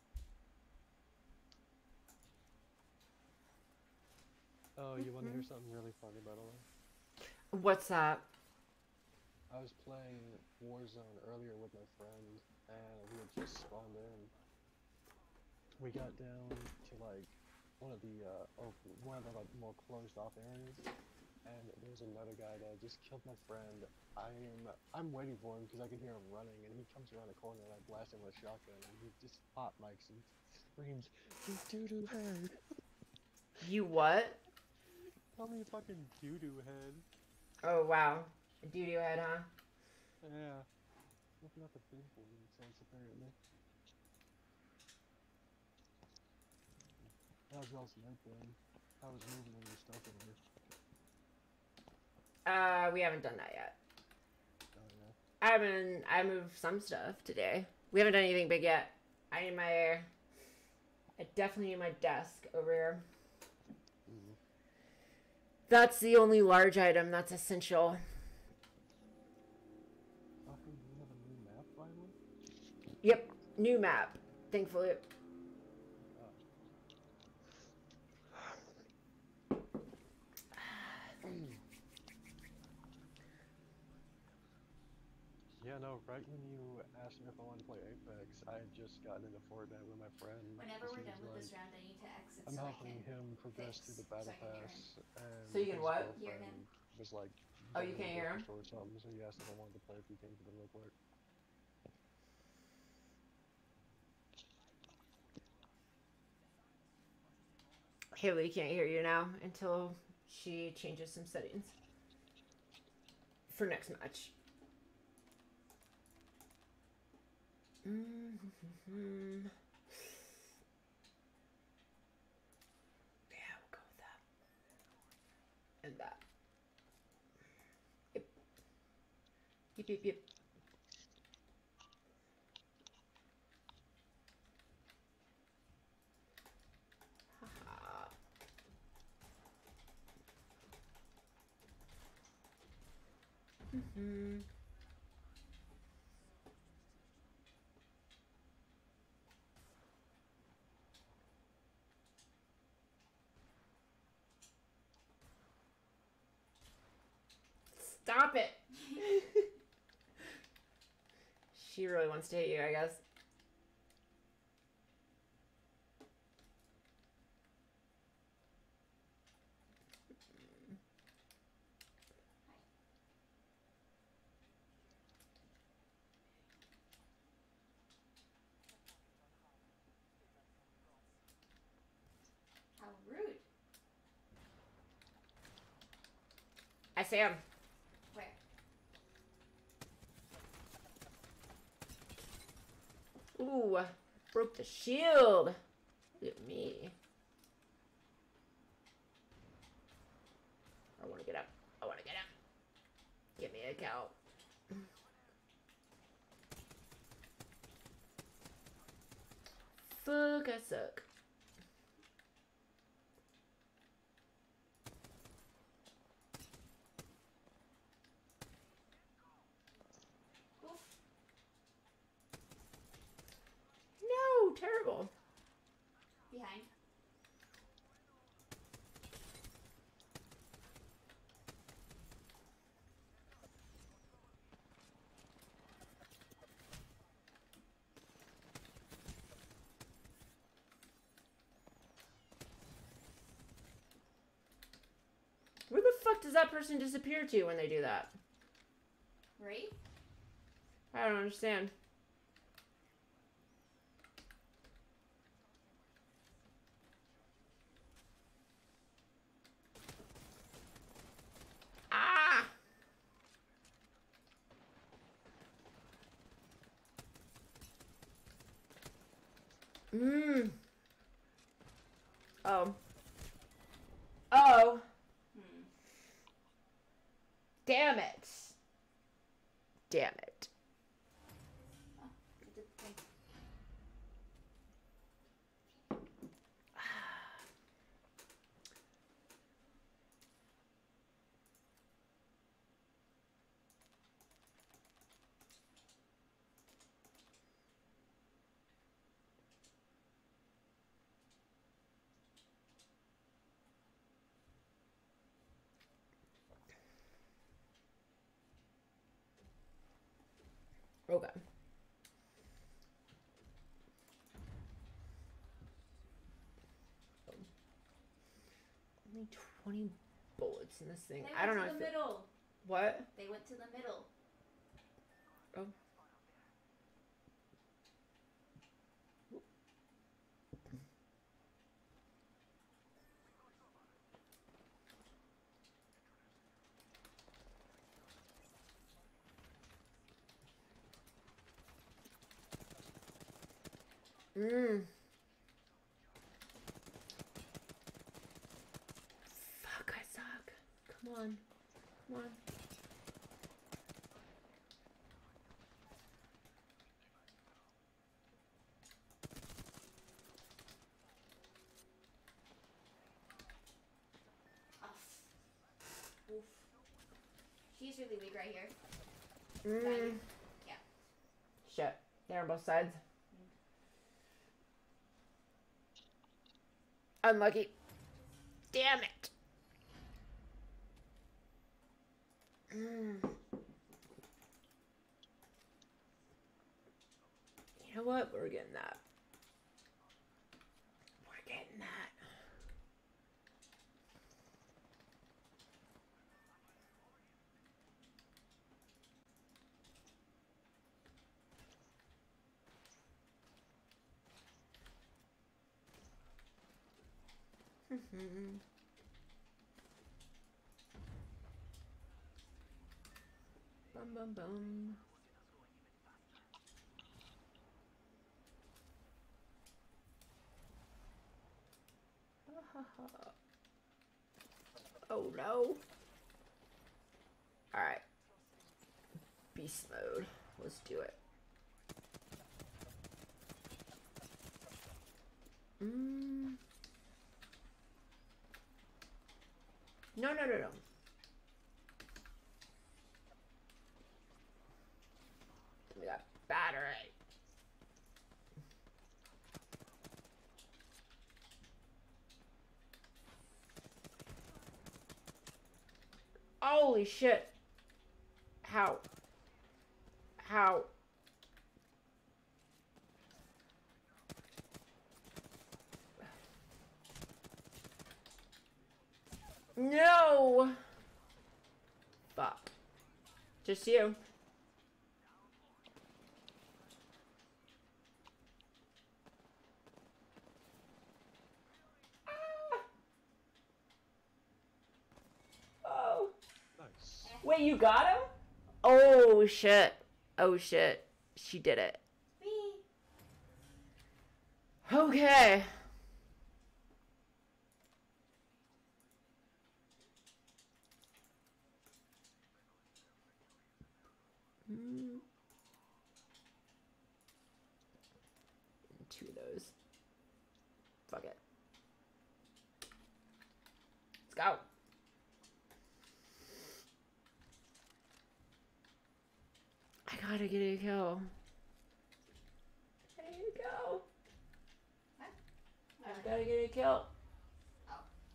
Oh, you want to hear something really funny, by the way?
What's that?
I was playing Warzone earlier with my friend, and we had just spawned in. We got down to like one of the uh, oh, one of the like more closed off areas, and there was another guy that just killed my friend. I'm I'm waiting for him because I can hear him running, and he comes around the corner, and I blast him with a shotgun, and he just pop mics and screams, "You doo-doo head!"
You what?
Call me a fucking doo-doo head.
Oh, wow. A doo-doo head, huh?
Yeah. Looking up a thing for me, sense apparently. How's y'all's night been? How was moving all your stuff over?
Uh, we haven't done that yet.
Oh yeah.
I haven't, I moved some stuff today. We haven't done anything big yet. I need my, I definitely need my desk over here.
Mm-hmm.
That's the only large item that's essential.
Fucking, you have a new map finally?
Yep, new map, thankfully.
Yeah, no, right when you asked me if I wanted to play Apex, I had just gotten into Fortnite with my friend.
Whenever
'cause
we're
he
done
was
with this
like-
round, I need to exit
I'm
so I
helping
can.
him progress
fix,
through the
so
battle
I can hear
pass, and
So you can
his
what?
Hear
girlfriend
him.
was like,
Oh, you
going
can't
to
hear
the
him?
store or something, so he asked if I wanted to play if he came to them real quick.
Hailee can't hear you now until she changes some settings for next match. Mm-hmm. Yeah, we'll go with that. And that. Yep. Yep, yep, yep. Haha. Mm-hmm. Stop it! She really wants to hit you, I guess.
How rude.
I see him.
Where?
Ooh, broke the shield. Look at me. I want to get up. I want to get up. Give me a cow. Fuck, I suck.
Oof.
No, terrible.
Behind.
Where the fuck does that person disappear to when they do that?
Right?
I don't understand. Ah! Mmm. Oh. Oh.
Hmm.
Damn it. Damn it.
Oh, it did the thing.
Okay. Only twenty bullets in this thing.
They
I don't know
went to
if
the
it,
middle.
what?
They went to the middle.
Oh. Mmm. Fuck, I suck. Come on. Come on.
Oh. Oof. She's really weak right here.
Mmm.
Yeah.
Shit. They're on both sides. Unlucky. Damn it. Mm. You know what? We're getting that. We're getting that. Mm-hmm. Bum bum bum. Oh no. Alright. Beast mode. Let's do it. Mm. No, no, no, no. battery. Holy shit. How? How? No! Fuck. Just you. Ah. Oh.
Nice.
Wait, you got him? Oh shit. Oh shit. She did it.
Me.
Okay. Mm. Two of those. Fuck it. Let's go. I gotta get a kill. I need to go.
What?
I've gotta get a kill.
Oh.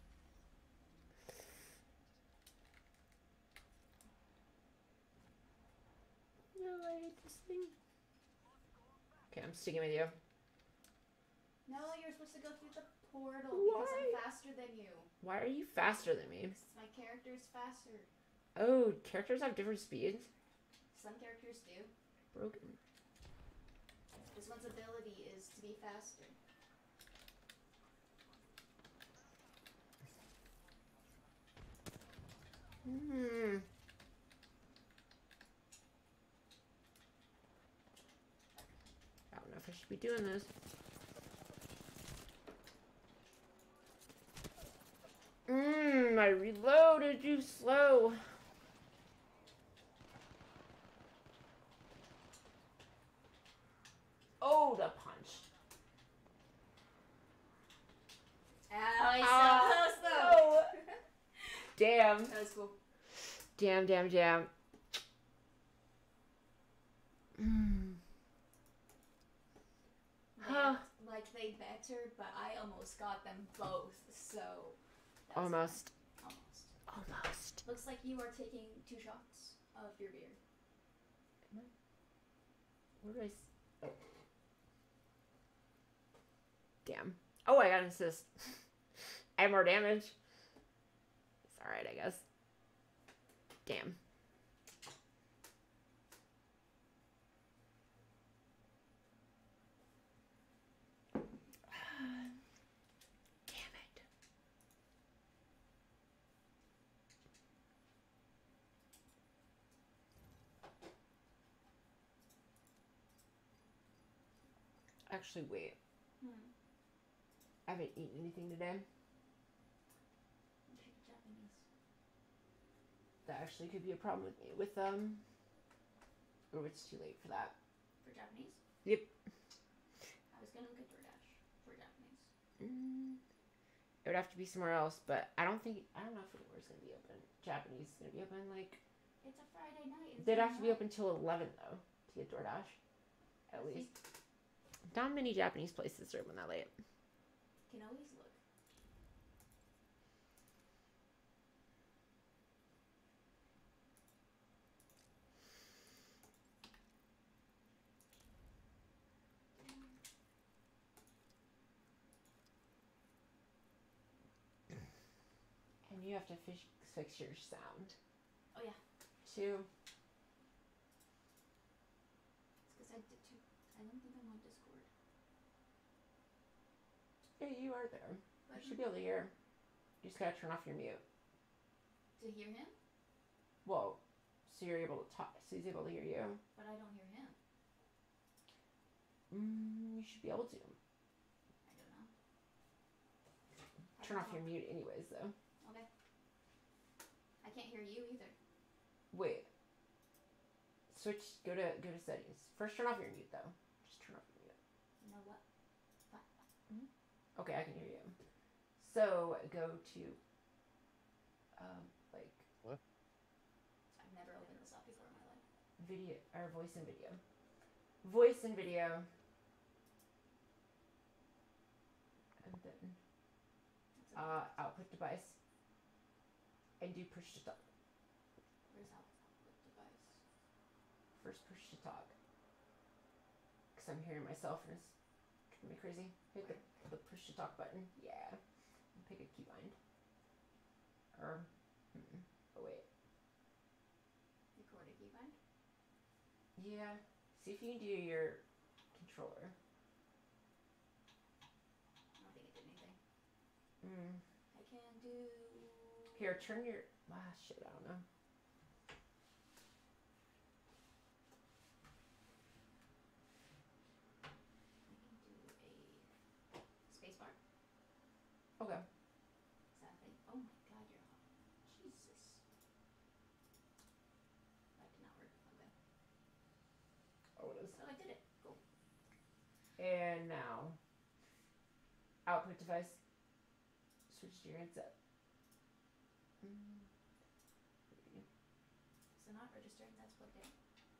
No, I hate this thing. Okay, I'm sticking with you.
No, you're supposed to go through the portal
Why?
because I'm faster than you.
Why are you faster than me?
My character's faster.
Oh, characters have different speeds?
Some characters do.
Broken.
This one's ability is to be faster.
Hmm. I don't know if I should be doing this. Mmm, I reloaded you slow. Oh, the punch.
Ow, he's
Ah,
so close though.
no. Damn.
That was cool.
Damn, damn, damn. Mm.
They
Huh.
act like they better, but I almost got them both, so. That's
Almost.
Almost.
Almost.
Looks like you are taking two shots of your beer.
Where do I... S- oh. Damn. Oh, I got an assist. I have more damage. It's alright, I guess. Damn. Damn it. Actually, wait.
Hmm.
I haven't eaten anything today.
Japanese.
That actually could be a problem with me. With, um... Or it's too late for that.
For Japanese?
Yep.
I was gonna look at DoorDash for Japanese.
Mm, it would have to be somewhere else, but I don't think... I don't know if anywhere's going to be open. Japanese is going to be open, like...
It's a Friday night. It's
They'd have to be
not-
open till eleven, though, to get DoorDash. At
I
least.
think-
Not many Japanese places are open that late.
Can always look.
And you have to fix, fix your sound.
Oh yeah.
Too.
It's because I did too. I don't think I'm on Discord.
Yeah, you are there.
But
You should be able to hear. You just gotta turn off your mute.
to hear him,
Whoa. So you're able to talk. So he's able to hear you.
but I don't hear him.
Mm, you should be able to.
I don't know.
Turn off your mute anyways, though.
Okay. I can't hear you either.
Wait. Switch. Go to go to settings. First, turn off your mute though. Just turn off your mute.
You know what?
Okay, I can hear you. So go to. Um, like
I've never opened this up before in my life.
video or voice and video. voice and video. And then uh, output device. And do push to talk.
Where's output device?
First push to talk. Because I'm hearing myself and it's driving me crazy. Hit the, the push to talk button. Yeah. And pick a keybind. Or, mm-mm. Oh wait.
Record a keybind?
Yeah. See if you can do your controller.
I don't think it did anything.
Mm.
I can do...
Here, turn your... Ah, shit, I don't know.
I can do a spacebar.
Okay.
Is that a thing? Oh my god, you're hot. Jesus. That did not work. Okay.
Oh, it is.
Oh, I did it. Cool.
And now, output device. Switch to your headset. Mm.
Is it not registering? That's plugged in.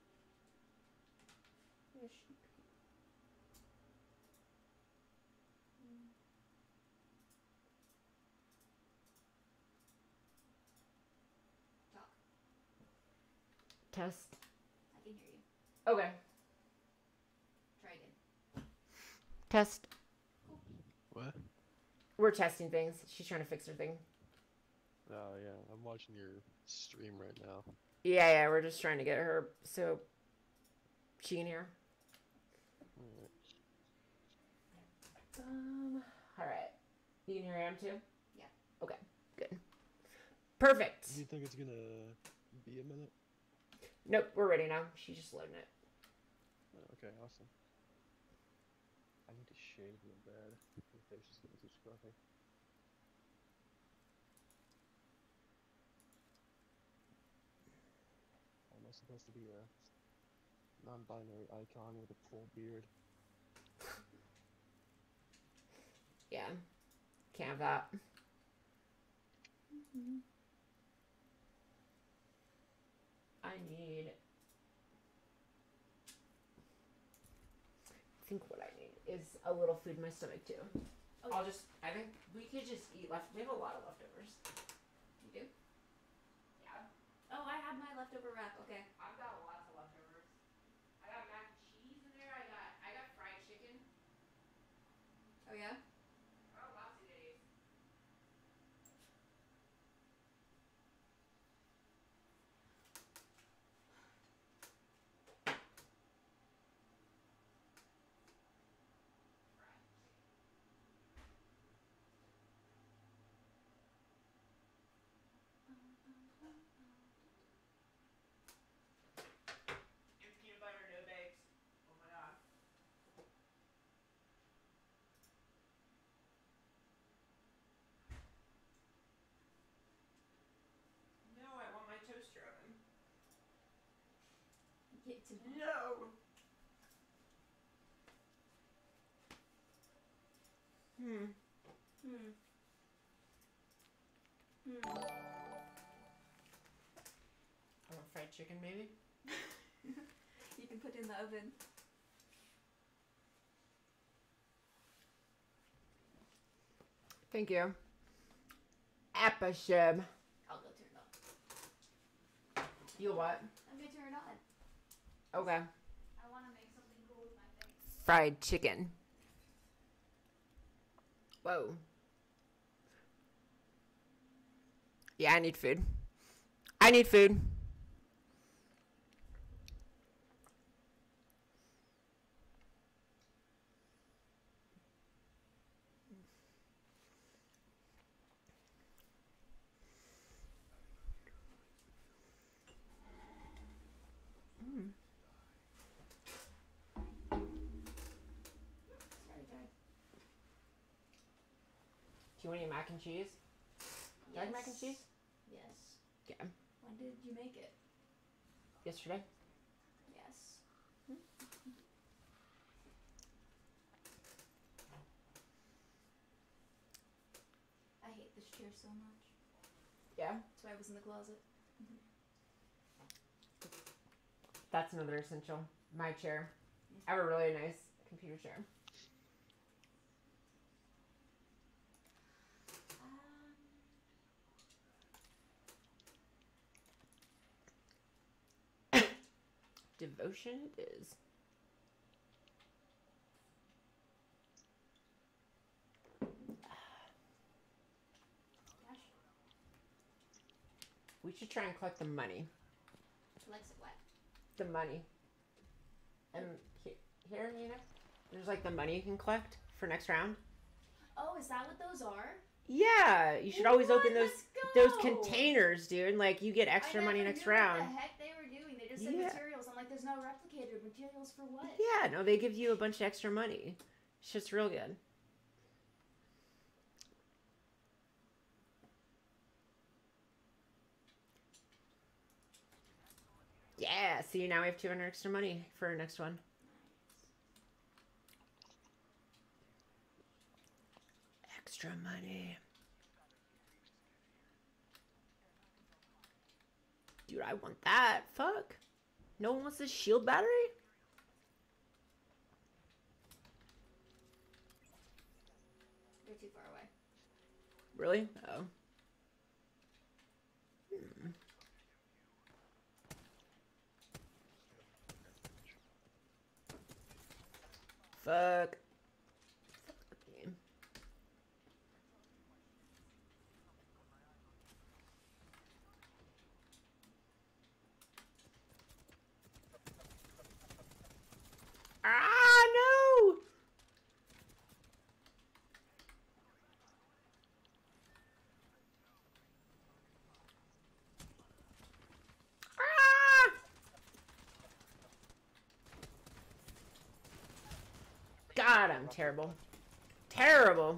It should be.
Mm. Talk.
Test.
I can hear you.
Okay.
Try again.
Test.
Cool.
What?
We're testing things. She's trying to fix her thing.
Oh yeah, I'm watching your stream right now.
Yeah, yeah, we're just trying to get her so she can hear.
Alright.
Um, alright. You can hear him too?
Yeah.
Okay, good. Perfect.
Do you think it's gonna be a minute?
Nope, we're ready now. She's just loading it.
Oh, okay, awesome. I need to shave my bed. My face is getting too scruffy. Am I supposed to be a non-binary icon with a full beard?
Yeah. Can't have that. Mm-hmm. I need... I think what I need is a little food in my stomach too.
Oh,
I'll just... I think we could just eat left... We have a lot of leftovers.
You do?
Yeah.
Oh, I had my leftover wrap. Okay.
I've got lots of leftovers. I got mac and cheese in there. I got I got fried chicken.
Oh yeah?
Oh, lots of days. And peanut butter, no bags. Oh my god. No, I want my toaster oven.
Get to me.
No. Hmm.
Hmm. Hmm.
I want fried chicken, maybe.
You can put it in the oven.
Thank you. Appashib.
I'll go turn it on.
You what?
I'm gonna turn it on.
Okay.
I want to make something cool with my thing.
Fried chicken. Whoa. Yeah, I need food. I need food. Mm.
Sorry, guys.
Do you want any mac and cheese? Do you like mac and cheese?
Yes.
Yeah.
When did you make it?
Yesterday?
Yes. I hate this chair so much.
Yeah.
That's why I was in the closet.
That's another essential. My chair. I have a really nice computer chair.
Um,
Devotion it is.
gosh.
We should try and collect the money.
Collects what?
The money. And he- here, you know, there's like the money you can collect for next round.
Oh, is that what those are?
Yeah, you should always
What?
open those
Let's
those
go!
containers, dude. Like you get extra
I
money
never
next
knew
round.
What the heck they were doing? They just said
Yeah.
materials. I'm like, there's no replicated materials for what?
Yeah, no, they give you a bunch of extra money. It's just real good. Yeah, see, now we have two hundred extra money for our next one. Extra money. Dude, I want that. Fuck. No one wants this shield battery?
They're too far away.
Really? Oh. Hmm. Fuck. Fuck the game. Ah, no! Ah! God, I'm terrible. Terrible.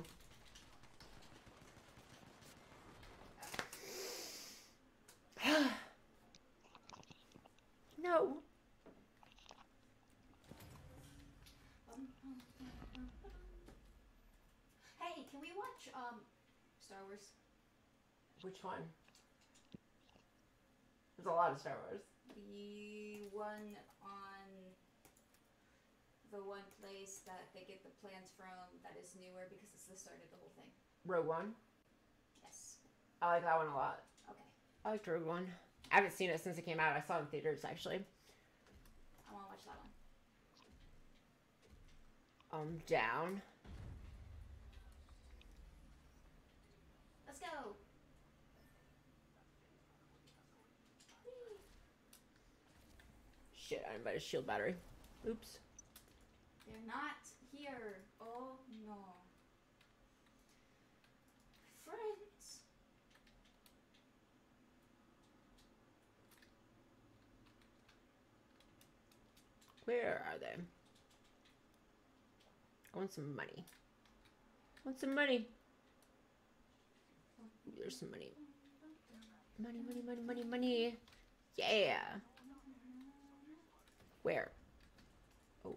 No.
Hey, can we watch um Star Wars?
Which one? There's a lot of Star Wars.
The one on the one place that they get the plans from that is newer because it's the start of the whole thing.
Rogue One.
Yes.
I like that one a lot.
Okay.
I liked Rogue One. I haven't seen it since it came out. I saw it in theaters, actually.
I want to watch that one.
Um, down.
Let's go.
Shit, I invited shield battery. Oops.
They're not here. Oh no. Friends.
Where are they? I want some money. I want some money. Ooh, there's some money. Money, money, money, money, money. Yeah. Where? Oh.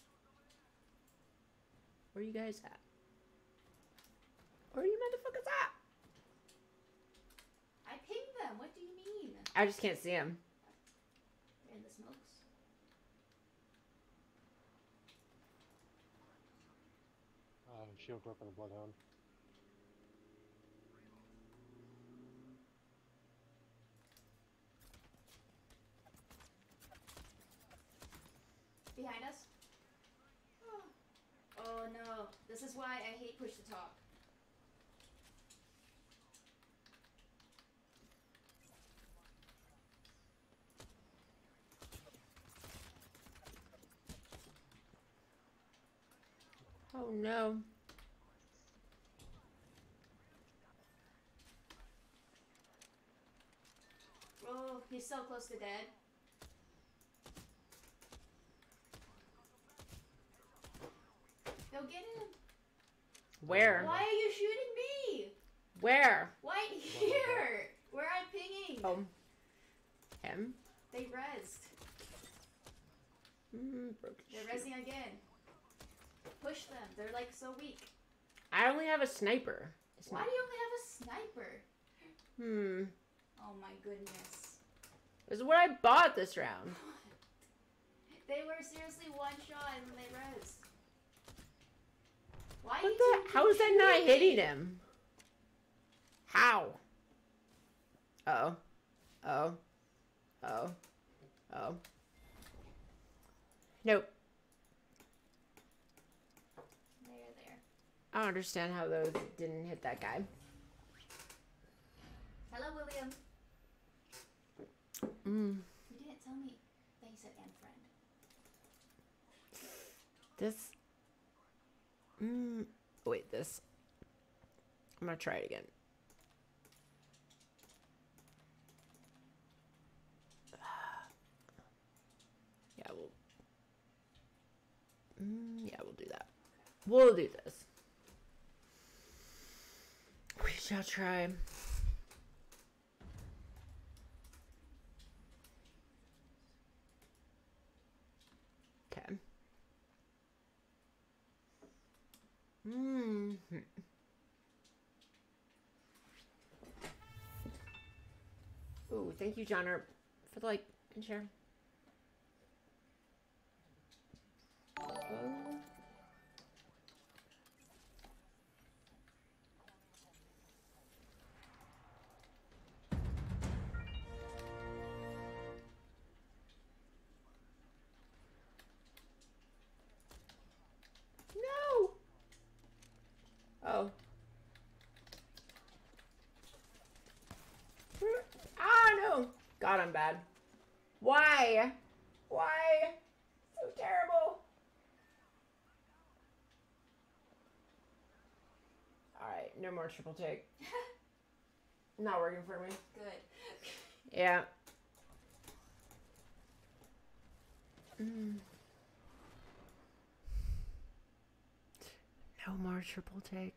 Where you guys at? Where you motherfuckers at?
I pinged them. What do you mean?
I just can't see them.
They're in the smokes.
Uh, shield weapon and bloodhound.
Behind us. Oh no. This is why I hate push to talk.
Oh no.
Oh, he's so close to dead. Go get him.
Where?
Why are you shooting me?
Where?
Why here? Where I'm pinging?
Oh. Him?
They rezzed.
Mm, broke
They're
shit.
rezzing again. Push them. They're like so weak.
I only have a sniper. It's
Why
not-
do you only have a sniper?
Hmm.
Oh my goodness.
This is what I bought this round.
They were seriously one shot and then they res. Why
What
you
the?
two
How is that not
shooting?
hitting him? How? Uh oh. Oh. Oh. Oh. Nope.
There, there.
I don't understand how those didn't hit that guy.
Hello, William.
Mm.
You didn't tell me that you said and friend.
This. Mm. Wait, this. I'm gonna try it again. Yeah, we'll. Mm, yeah, we'll do that. We'll do this. We shall try. Okay. Mm. Ooh, thank you, John, for the like and share. Oh. No. Oh. Ah, no. God, I'm bad. Why? Why? So terrible. Alright, no more triple take. Not working for me.
Good.
Yeah. Mm. No more triple take.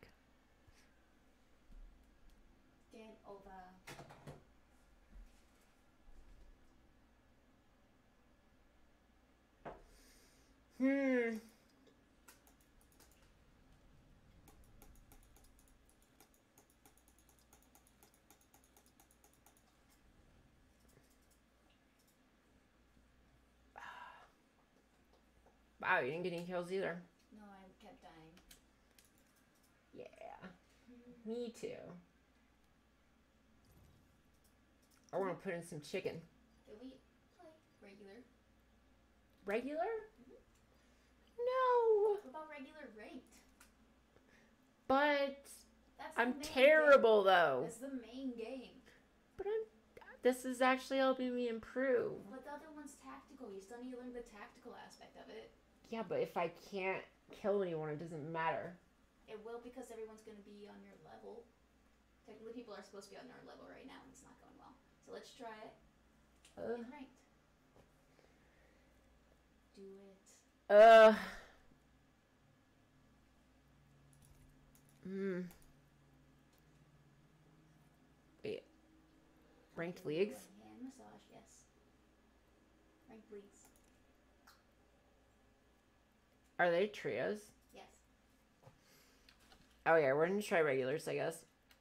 Game over.
Hmm. Wow, you didn't get any kills either.
No, I kept dying.
Yeah. Me too. I want to put in some chicken.
Did we play regular?
Regular?
Mm-hmm.
No.
What about regular ranked?
But
That's
I'm
the main
terrible
game.
though.
That's the main game.
But I'm. This is actually helping me improve.
But the other one's tactical. You still need to learn the tactical aspect of it.
Yeah, but if I can't kill anyone, it doesn't matter.
It will because everyone's going to be on your level. Technically, people are supposed to be on our level right now, and it's not going well. So let's try it
Uh.
in ranked. Do it.
Uh. Hmm. Wait. Ranked
Okay,
leagues?
Hand massage, yes. Ranked leagues.
Are they trios?
Yes.
Oh yeah, we're gonna try regulars, I guess.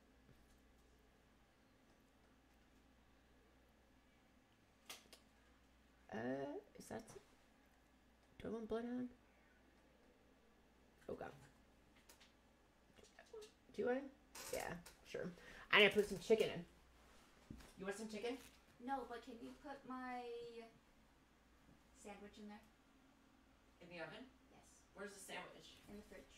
Uh, is that... Do I want Bloodhound? Oh god. Do I? Yeah, sure. I need to put some chicken in. You want some chicken?
No, but can you put my sandwich in there?
In the oven?
Yes.
Where's the sandwich?
In the fridge.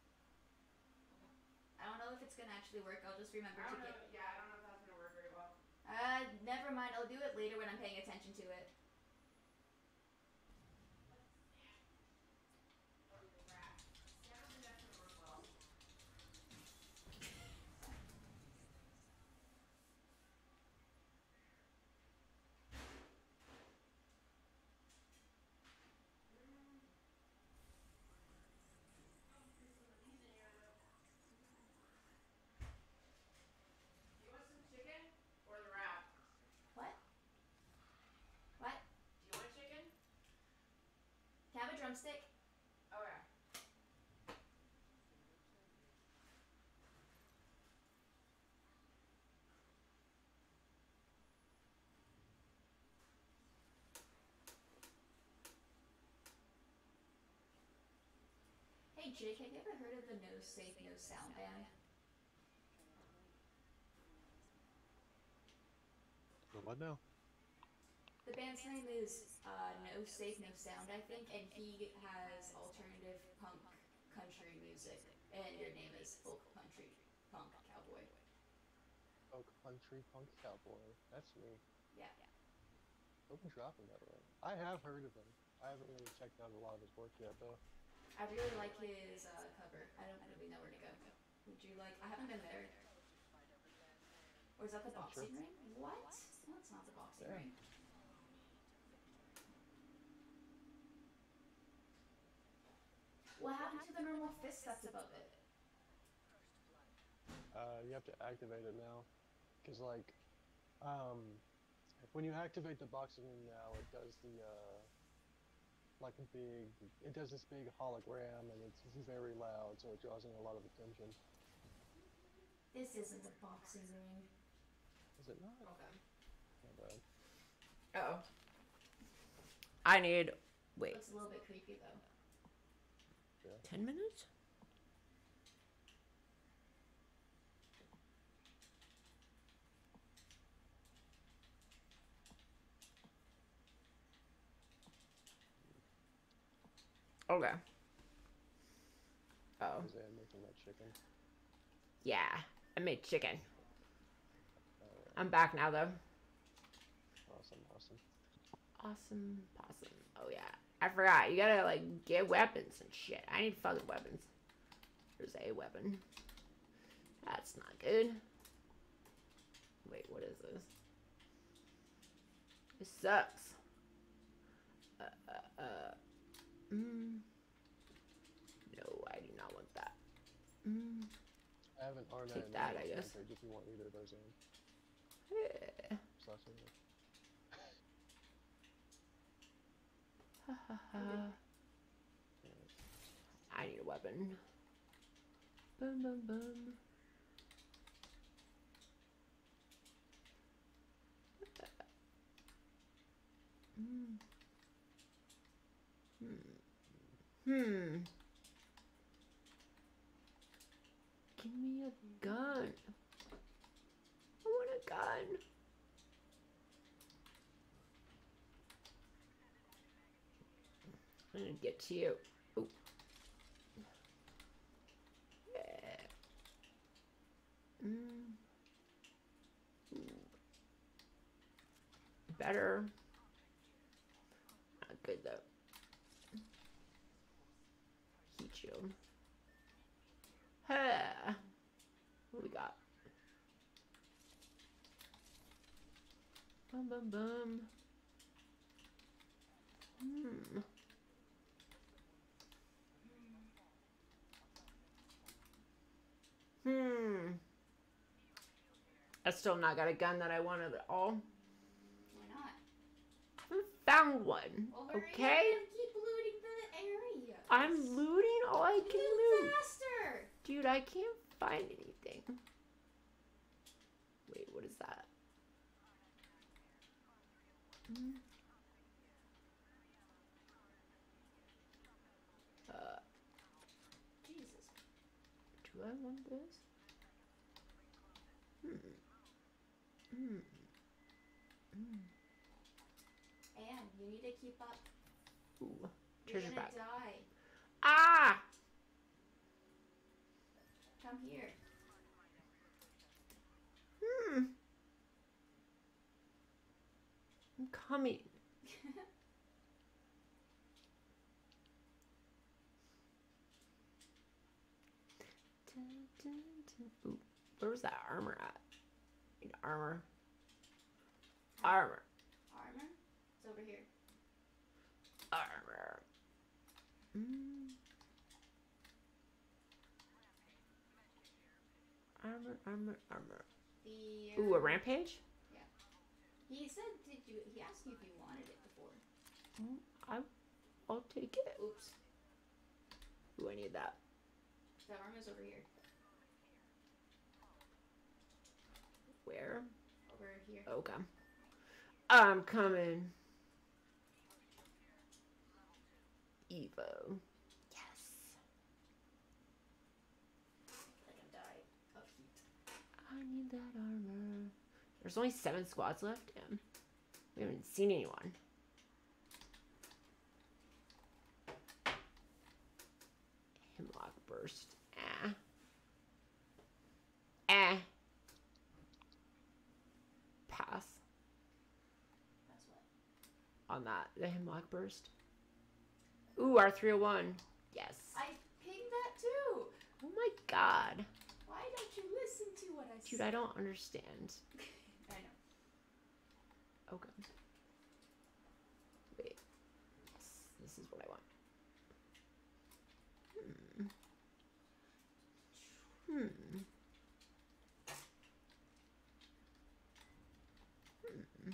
I don't know if it's gonna actually work. I'll just remember to get.
Yeah, I don't know if that's gonna work very well.
Uh, never mind. I'll do it later when I'm paying attention to it. Drumstick.
Okay.
Hey Jake, have you ever heard of the No Safe, No Sound band?
The what now?
The band's name is uh, No Safe, No Sound, I think, and he has alternative punk country music, and your name is folk country punk cowboy.
Oh, country punk cowboy. That's me.
Yeah.
Open dropping that way. I have heard of him. I haven't really checked out a lot of his work yet, though.
I really like his uh, cover. I don't really know where to go. Would you like? I haven't been there. Or is that the
Yeah, sure.
boxing ring? What? No, it's not the boxing
Yeah.
ring. What happened to the normal fist that's above it?
Uh, you have to activate it now, cause like, um, when you activate the boxing ring now, it does the uh, like a big, it does this big hologram, and it's very loud, so it draws in a lot of attention.
This isn't a boxing ring.
Is it not?
Okay.
Not bad.
Uh oh. I need. Wait.
Looks a little bit creepy though.
Yeah.
Ten minutes? Okay. Oh.
Is Ann making that chicken?
Yeah. I made chicken.
Alright.
I'm back now, though.
Awesome, awesome.
Awesome possum. Oh, yeah. I forgot. You gotta, like, get weapons and shit. I need fucking weapons. There's a weapon. That's not good. Wait, what is this? This sucks. Uh, uh, uh. Mm. No, I do not want that. Mm.
I have an R nine
Take that, I guess.
If you want either of those in.
Yeah.
Slash in there.
Ha ha ha. I need a weapon. Boom, boom, boom. Mm. Hmm. Hmm. Give me a gun. I want a gun. I'm gonna get to you. Ooh. Yeah. Mm. Ooh. Better. Not good though. Heat shield. Ha! What we got? Bum bum bum. Hmm. Hmm. I still not got a gun that I wanted at all.
Why not?
I haven't found one.
Well, hurry
Okay?
up and keep looting the area.
I'm looting all I can
Loot
loot.
faster.
Dude, I can't find anything. Wait, what is that? Hmm. Uh,
Jesus.
do I want this? Hmm. Hmm. Hmm.
Anne, you need to keep up.
Ooh.
You're
Treasure
gonna
bag.
die.
Ah!
Come here.
Hmm. I'm coming. Dun, dun, dun. Ooh, where was that armor at? Need armor. Armor.
Armor? It's over here.
Armor. Mm. Armor, armor, armor.
The.
Ooh, a
um,
rampage?
Yeah. He said, did you? He asked you if you wanted it before.
Mm, I, I'll take it.
Oops.
Ooh, I need that.
The armor's over here.
Where?
Over here.
Okay. I'm coming. Evo. Yes. There's only seven squads left. Damn. We haven't seen anyone. Hemlock burst. Ah. Ah. Pass.
That's what.
On that. The hemlock burst. Ooh, R three oh one. Yes.
I pinged that too.
Oh my god.
Why don't you listen to what I
Dude,
say?
I don't understand.
I know.
Okay. Wait. Yes, this is what I want. Hmm. Hmm. Hmm.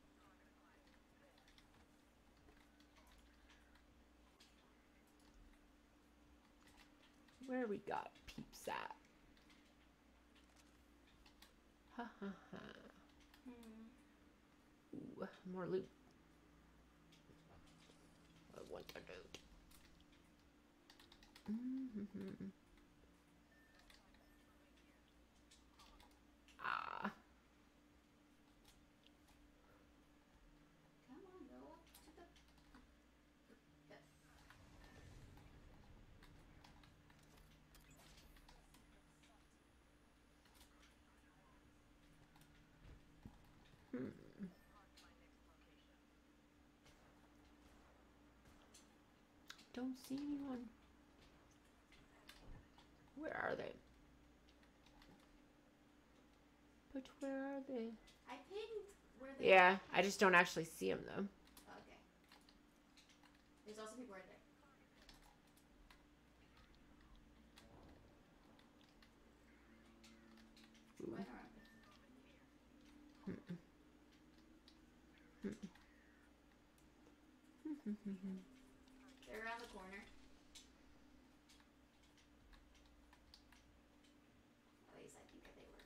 Where we got peeps at? Ha ha ha.
Hmm.
Ooh, more loot. I want the loot. Mm-hmm. Ah.
Come on, go up to the. Yep.
Hmm. Don't see anyone. Where are they? But where are they?
I pinged where they.
Yeah, I just don't actually see them though.
Okay. There's also people right there.
Ooh.
Right around there. They're around the corner. At least I think that they were.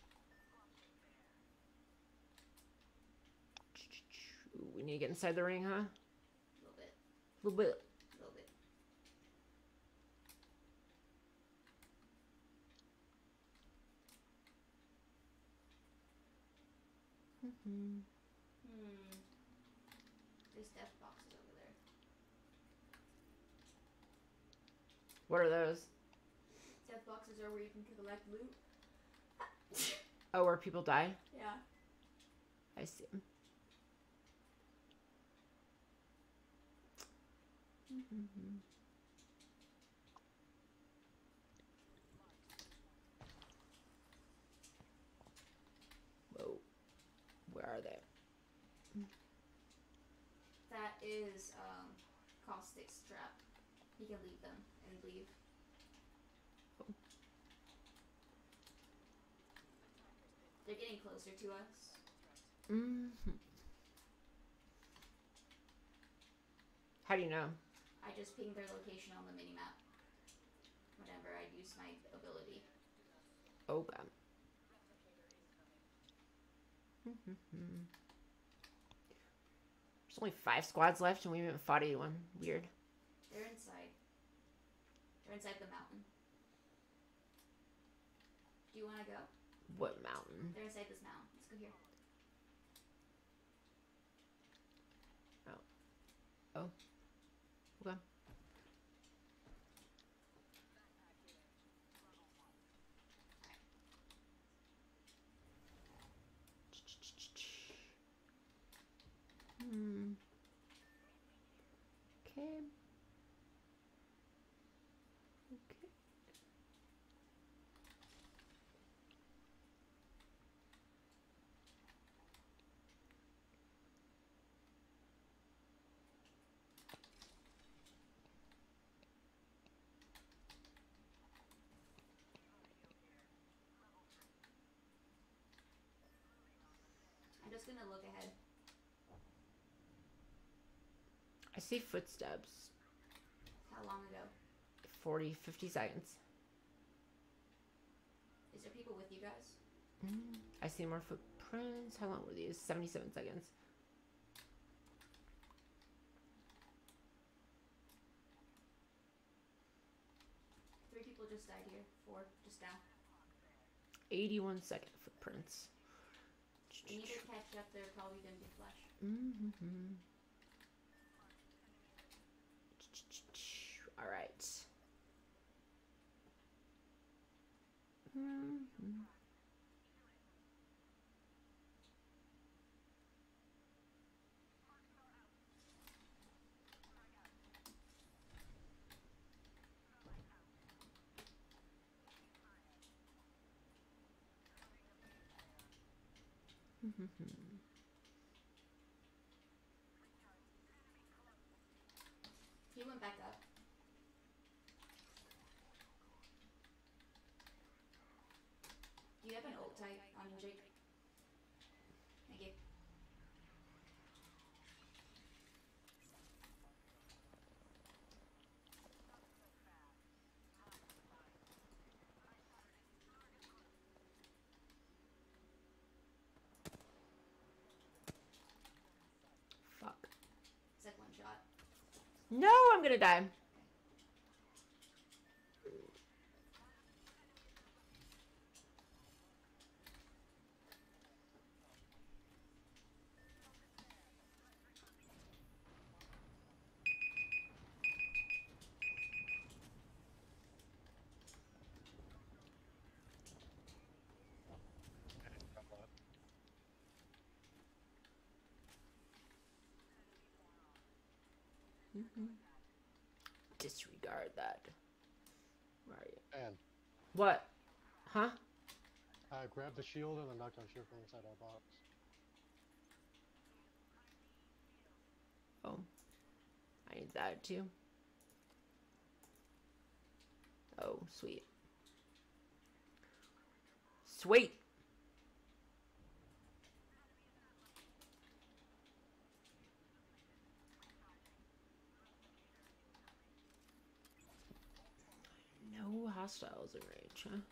Ooh, we need to get inside the ring, huh?
A little bit.
A little bit.
A little bit.
Mm-hmm.
Hmm. There's death boxes over there.
What are those?
Death boxes are where you can collect loot.
Oh, where people die?
Yeah.
I see them. Mm-hmm. Whoa. Where are they?
That is um, Caustic's trap. He can leave them and leave.
Oh.
They're getting closer to us.
Mm-hmm. How do you know?
I just pinged their location on the minimap whenever I use my ability.
Oh, God. Mm-hmm. There's only five squads left and we haven't fought anyone. Weird.
They're inside. They're inside the mountain. Do you want to go?
What mountain?
They're inside this mountain. Let's go here.
Oh. Okay. Hmm. Okay. Okay.
I'm just gonna look ahead.
I see footsteps.
How long ago?
forty, fifty seconds.
Is there people with you guys?
Mm, I see more footprints. How long were these? seventy-seven seconds.
Three people just died here. Four just now.
eighty-one second footprints.
We need to catch up. They're probably gonna be flesh.
Mm-hmm. All right. Mm-hmm.
He went back up. Do you have an ult type on Jake? Thank you.
Fuck.
It's like one shot.
No, I'm gonna die. Mm-hmm. Disregard that. Where are you?
And
What? Huh?
I grabbed the shield and I knocked out shield from inside our box.
Oh. I need that too. Oh, sweet. Sweet! No hostiles in range, huh?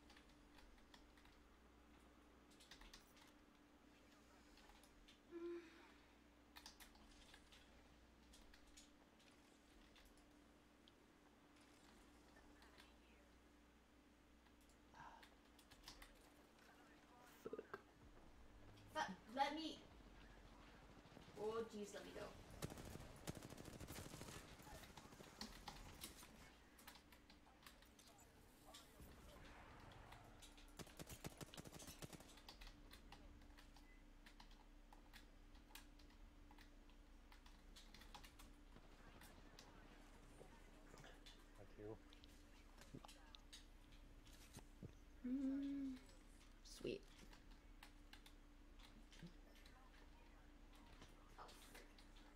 But let me. Oh jeez, let me go.
Thank you.
Mm, sweet.
Oh frick.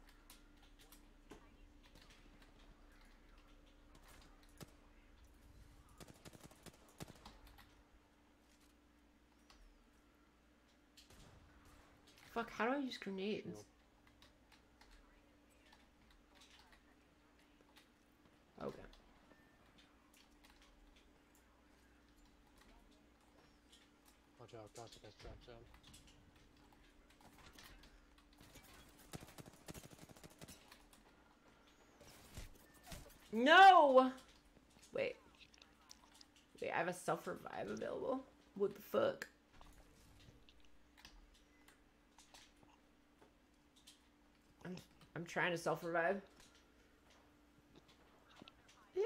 Fuck, how do I use grenades?
Shield.
Okay.
Watch out, Gossip has traps down.
No! Wait. Wait, I have a self-revive available? What the fuck? I'm, I'm trying to self-revive. Yeah!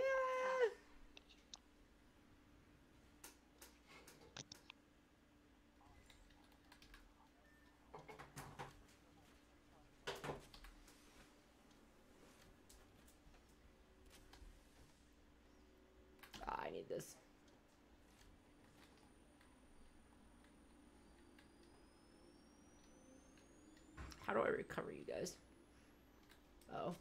Ah, I need this. How do I recover you guys? Oh.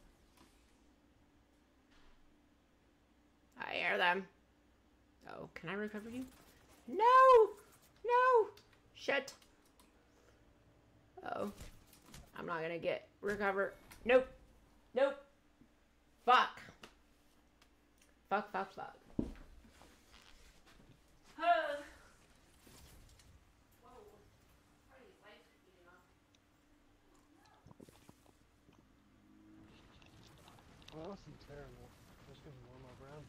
I hear them. Oh, can I recover you? No! No! Shit. Oh. I'm not gonna get recover. Nope. Nope. Fuck. Fuck, fuck, fuck.
Oh, that's terrible. Just give me one more round.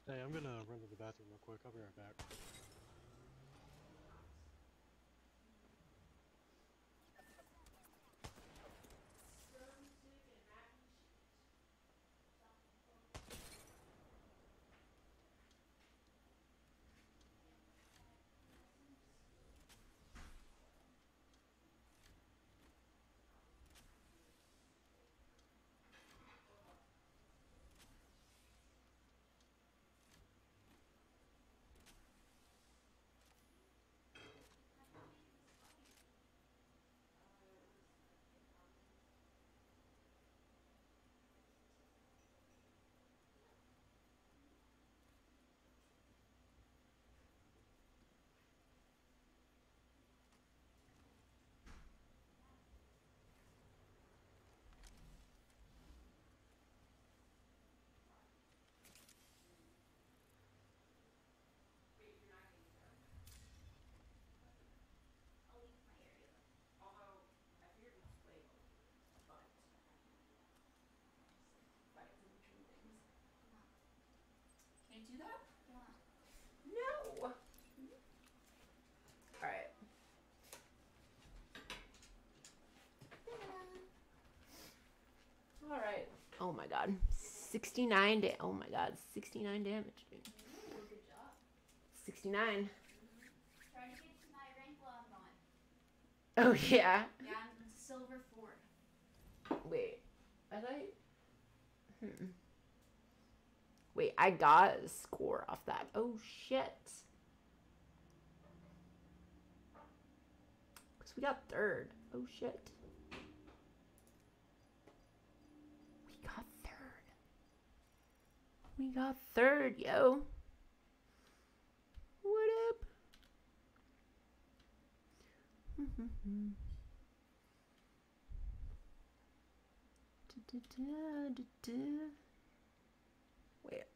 Hey, I'm gonna run to the bathroom real quick. I'll be right back.
Can you do that?
No. All right. All right. Oh my god. sixty-nine da- Oh my god. sixty-nine damage, dude.
Ooh, good job.
sixty-nine.
Trying to get to my rank while I'm gone.
Oh yeah.
Yeah, I'm silver four.
Wait. I like. Hmm. Wait, I got a score off that. Oh shit. Because we got third. Oh shit. We got third. We got third, yo. What up? Wait.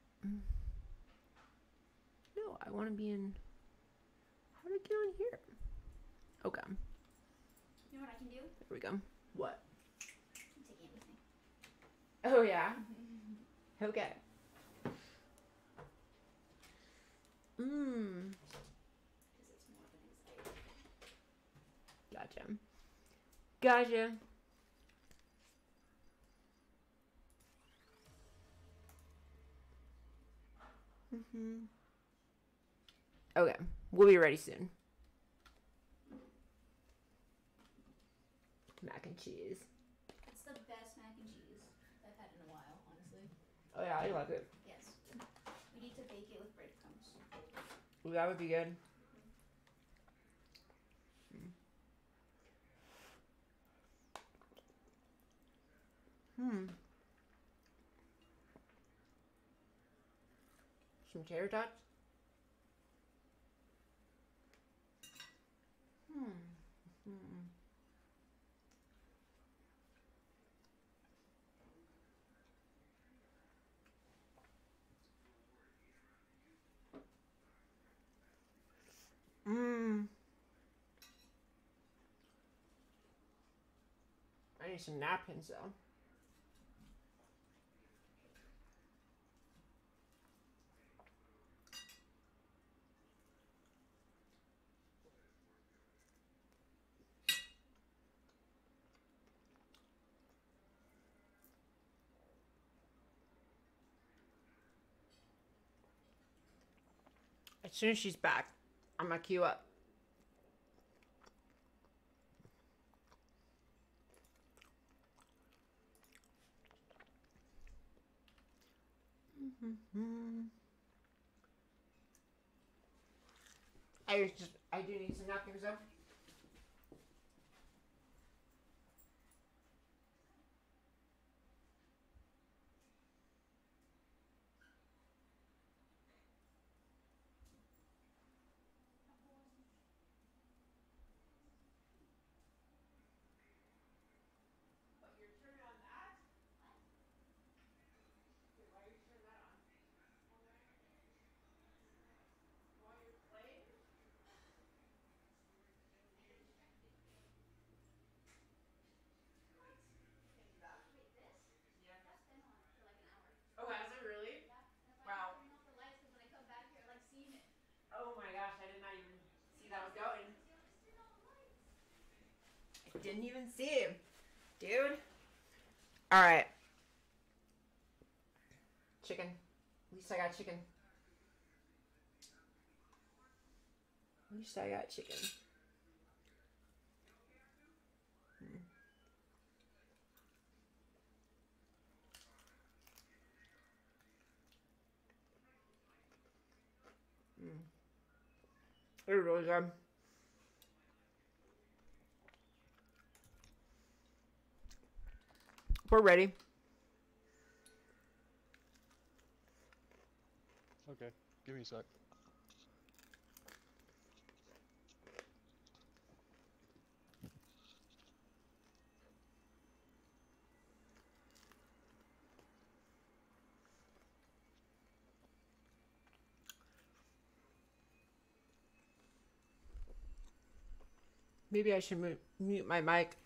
No, I want to be in. How did I get on here? Okay.
You know what I can do?
There we go. What?
Take anything.
Oh, yeah? Okay. Mmm.
Because it's more of an anxiety.
Gotcha. Gotcha. Mm-hmm. Okay. We'll be ready soon. Mac and cheese.
It's the best mac and cheese I've had in a while, honestly.
Oh, yeah, I like it.
Yes. We need to bake it with breadcrumbs.
Ooh, that would be good. Hmm. Some tater tots? Hmm. Hmm. Mmm. I need some napkins, though. As soon as she's back, I'm gonna queue up. Mm-hmm. I just, I do need some napkins though. see that was going. I didn't even see him. Dude. Alright. Chicken. At least I got chicken. At least I got chicken. Hmm. Mm. It's really good. We're ready.
Okay, give me a sec.
Maybe I should mute, mute my mic.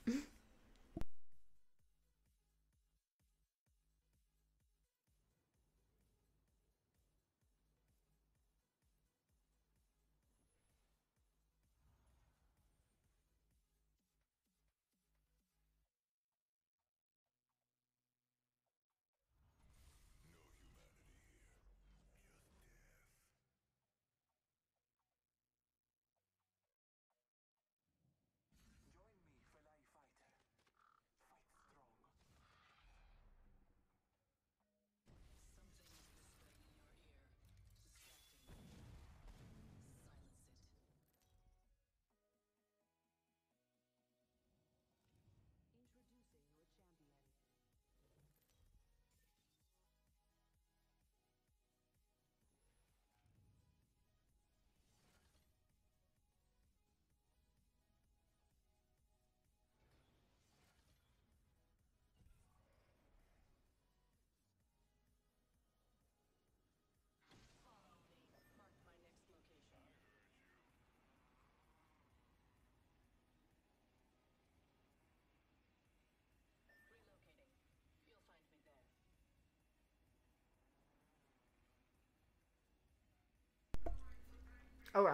Okay.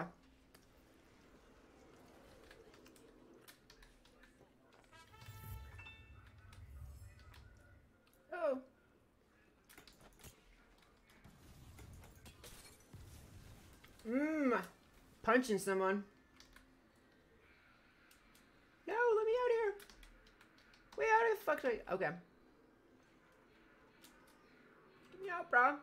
Oh. Mmm. Punching someone. No, let me out here. Way out of the fuck. Do I... Okay. Get me out, bro.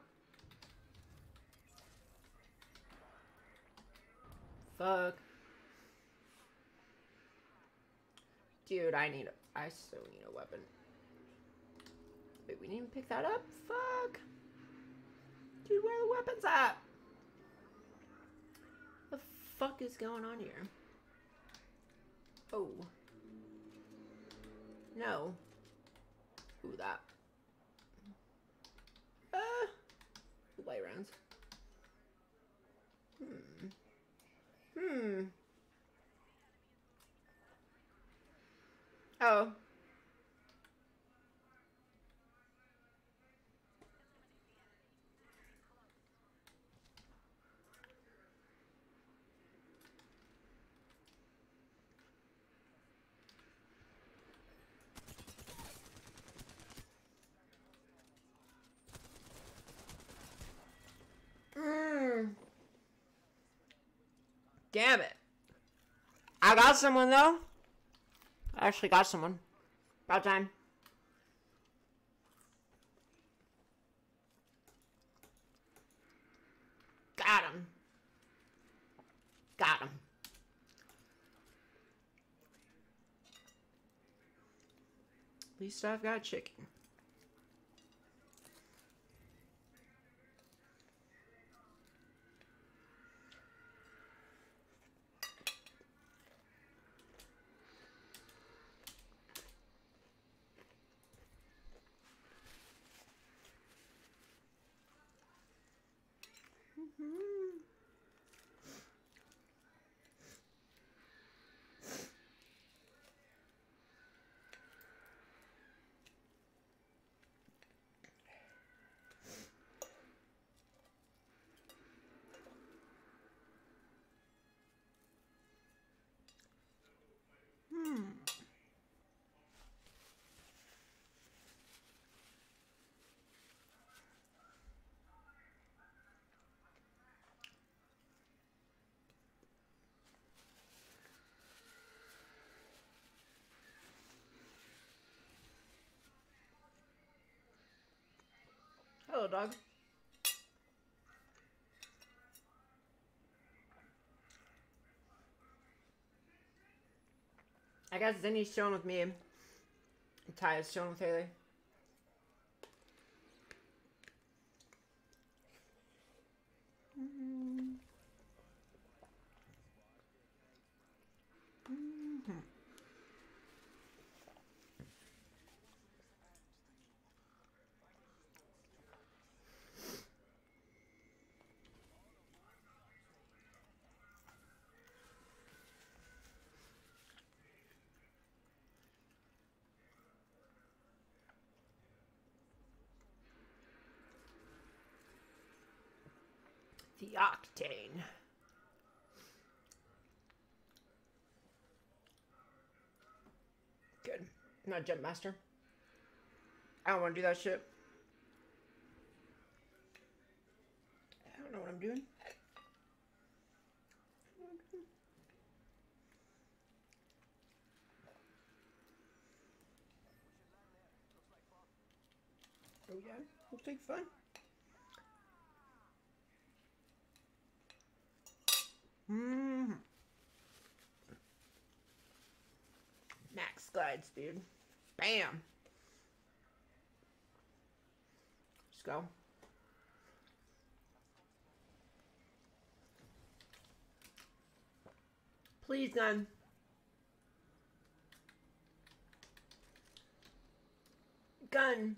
Fuck. Dude, I need a... I still need a weapon. Wait, we didn't even pick that up? Fuck. Dude, where are the weapons at? The fuck is going on here? Oh. No. Ooh, that. Uh. Light rounds. Hmm. Hmm. Oh. Hmm. Damn it. I got someone, though. I actually got someone. About time. Got him. Got him. At least I've got chicken. Hello, dog. I guess Zinni's shown with me. Ty is shown with Hailee. Mm-hmm. Mm-hmm. The octane. Good. I'm not a jump master. I don't want to do that shit. I don't know what I'm doing. Oh yeah, looks like fun. Hmm. Max glide speed. Bam. Let's go. Please, gun. Gun.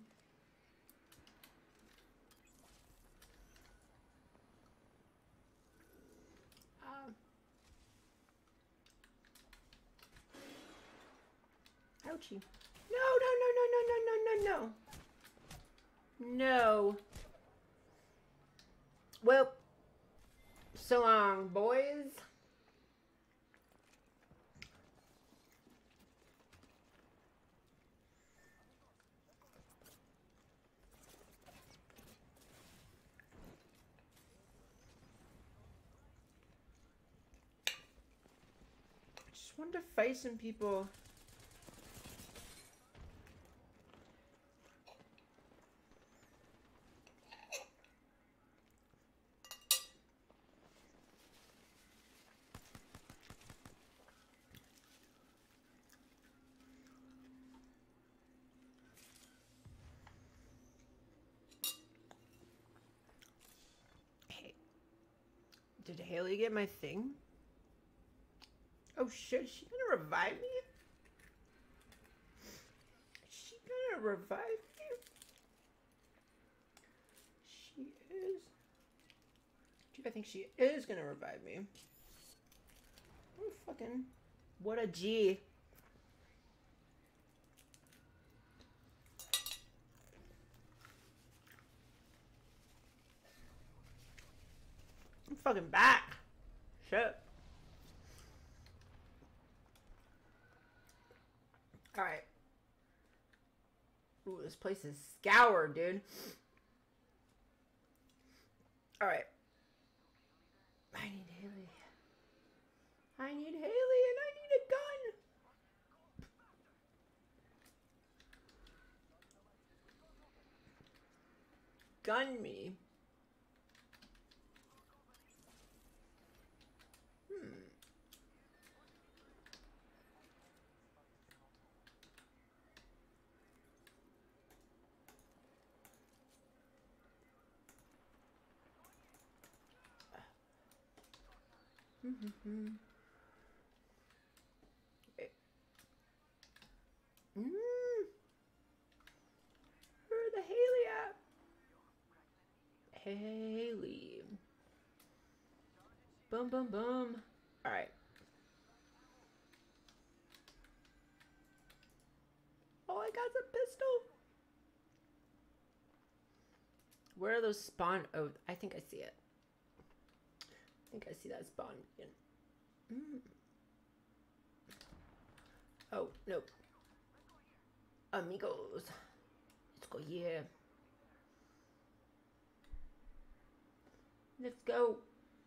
Uh, ouchie. No, no, no, no, no, no, no, no, no. No. Well, so long, boys. I just wanted to fight some people. Did Hailee get my thing? Oh shit, is she gonna revive me? Is she gonna revive me? She is. Dude, I think she is gonna revive me. Oh fucking. What a G. I'm fucking back. Shit. Alright. Ooh, this place is scoured, dude. Alright. I need Hailee. I need Hailee and I need a gun. Gun me. Hmm. Mm-hmm. Mm. Where the Hailee at? Hailee. Boom, boom, boom. All right. Oh, I got the pistol. Where are those spawn? Oh, I think I see it. I think I see that spawn again. Mm. Oh, nope. Amigos. Let's go, yeah. Let's go.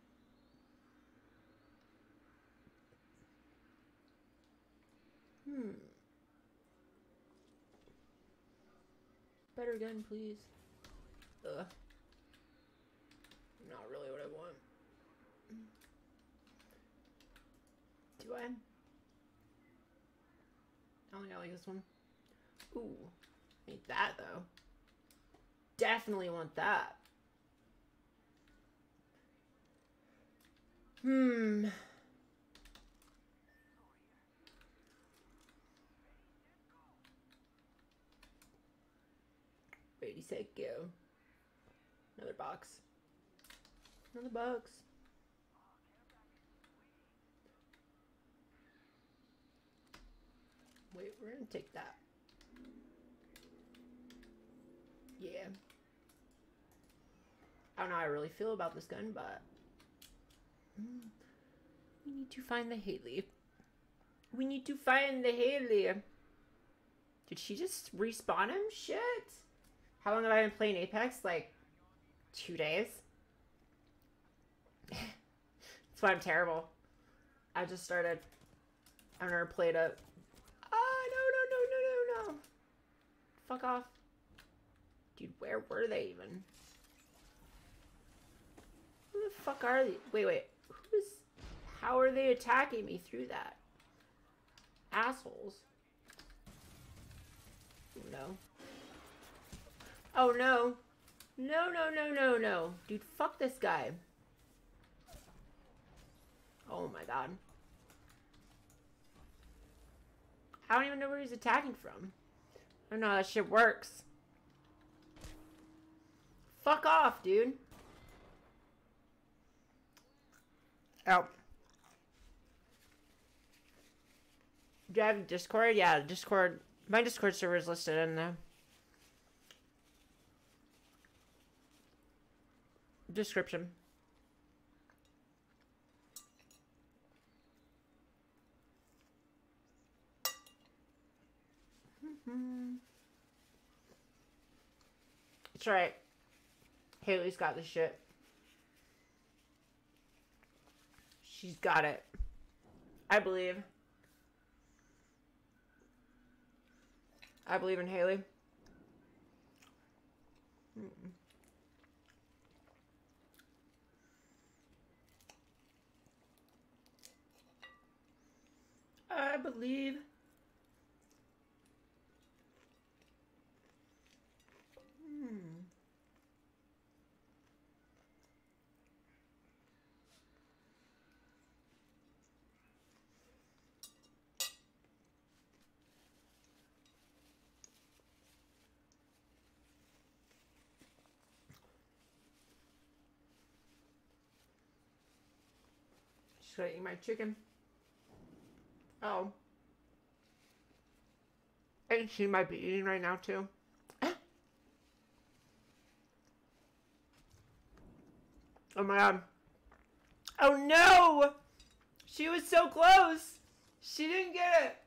Hmm. Better gun, please. Ugh. Not really what I want. Do I? I only got like this one. Ooh. Need that though. Definitely want that. Hmm. Wait, he said go. Another box. Another box. Wait, we're gonna take that. Yeah. I don't know how I really feel about this gun, but mm, we need to find the Hailee. We need to find the Hailee. Did she just respawn him? Shit. How long have I been playing Apex? Like two days. That's why I'm terrible. I just started. I've never played it. Oh no no no no no no! Fuck off, dude. Where were they even? Who the fuck are they? Wait wait. Who's? How are they attacking me through that? Assholes. Oh, no. Oh no. No no no no no, dude. Fuck this guy. Oh my god. I don't even know where he's attacking from. I don't know how that shit works. Fuck off, dude. Oh. Do I have Discord? Yeah, Discord. My Discord server is listed in the description. Mm-hmm. It's right. Hailee's got this shit. She's got it. I believe. I believe in Hailee. Mm-mm. I believe. Hmm. Just gonna eat my chicken. Oh. And she might be eating right now too. Oh my god. Oh no! She was so close! She didn't get it!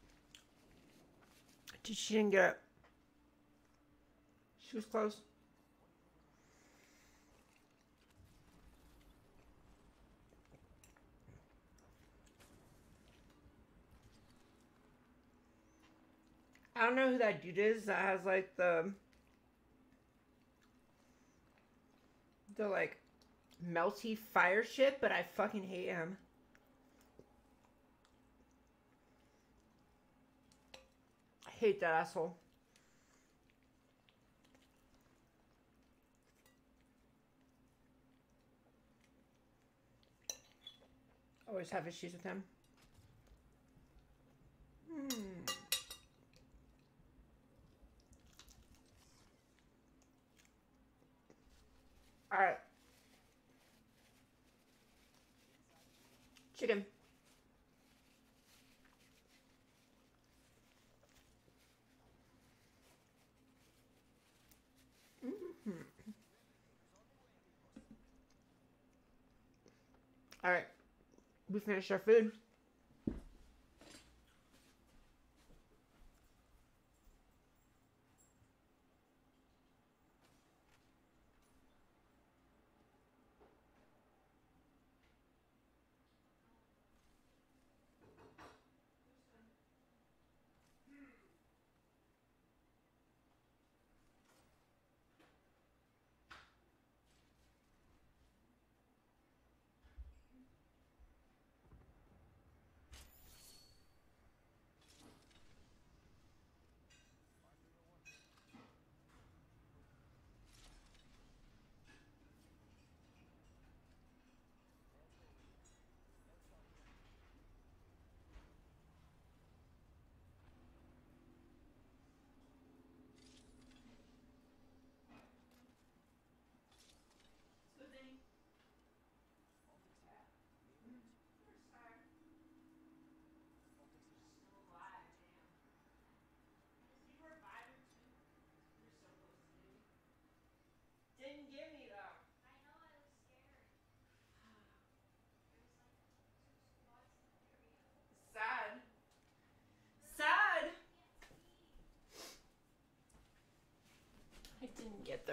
She didn't get it. She was close. I don't know who that dude is that has like the the like melty fire shit, but I fucking hate him. I hate that asshole. Always have issues with him. Hmm. Alright. Chicken. Mm-hmm. Alright. We finished our food.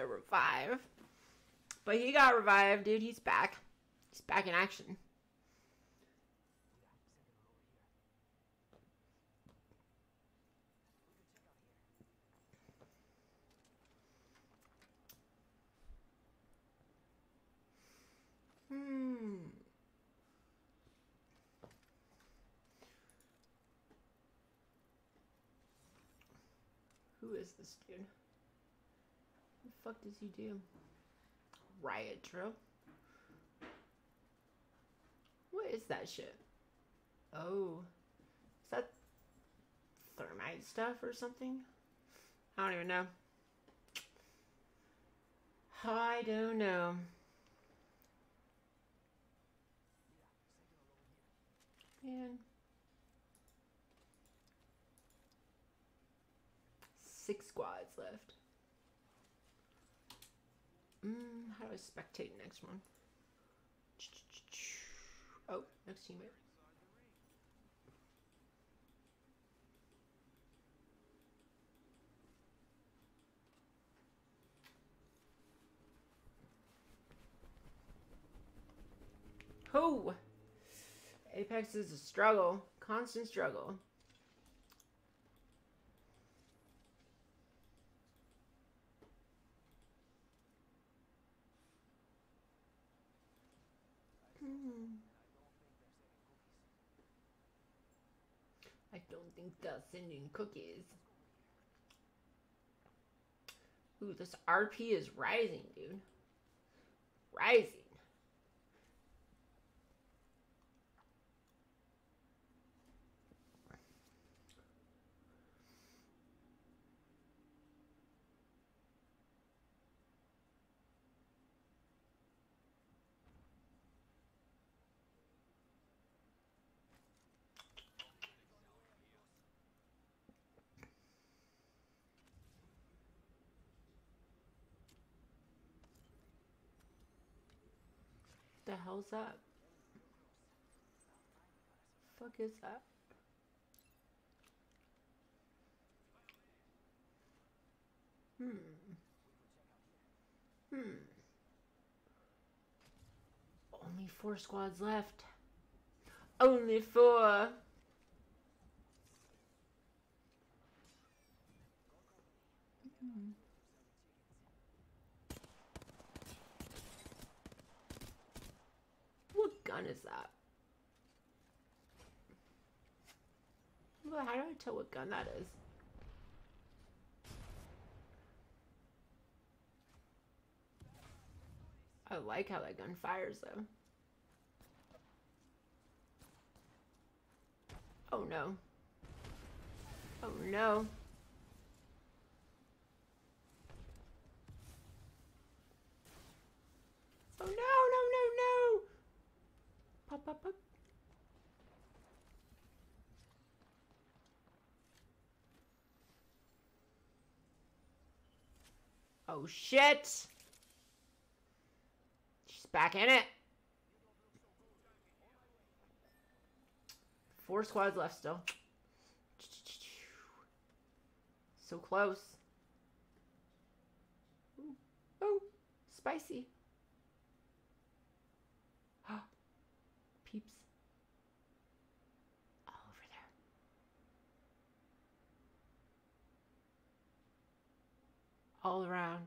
to revive. But he got revived, dude. He's back. He's back in action. Hmm. Who is this dude? What the fuck does he do? Riot drill? What is that shit? Oh. Is that thermite stuff or something? I don't even know. I don't know. Man. Six squads left. Mm, how do I spectate next one? Oh, next teammate. Oh! Apex is a struggle. Constant struggle. Hmm. I don't think they're sending cookies. Ooh, this R P is rising, dude. Rising. The hell's that? Fuck is that? Hmm. Hmm. Only four squads left. Only four. Hmm. What gun is that? Well, how do I tell what gun that is? I like how that gun fires, though. Oh, no. Oh, no. Oh, no, no, no, no! Pop, pop, pop. Oh, shit! She's back in it. Four squads left still. So close. Ooh. Oh, spicy. Peeps. All over there. All around.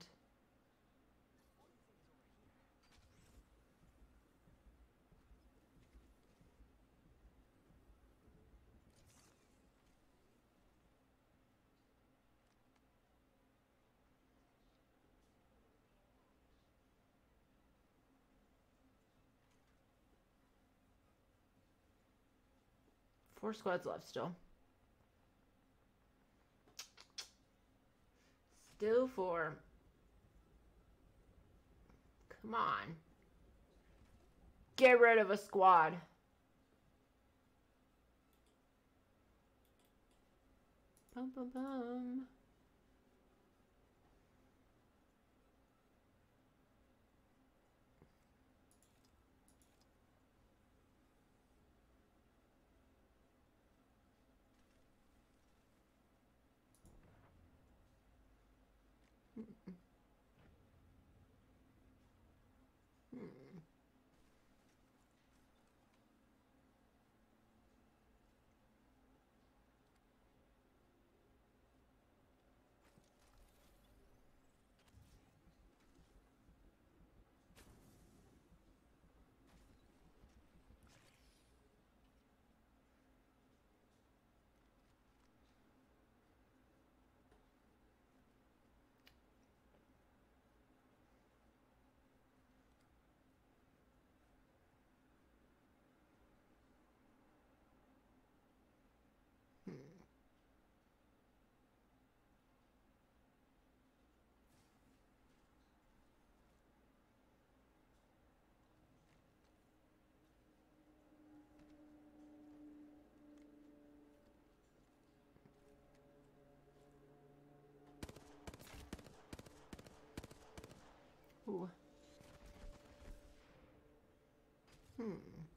Four squads left still. Still four. Come on. Get rid of a squad. Bum, bum, bum. Ooh. Hmm.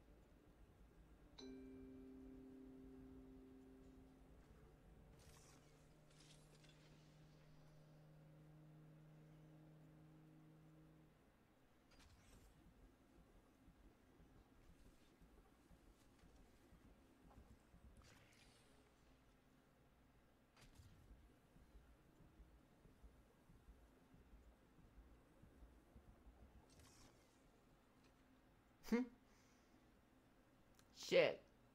Shit.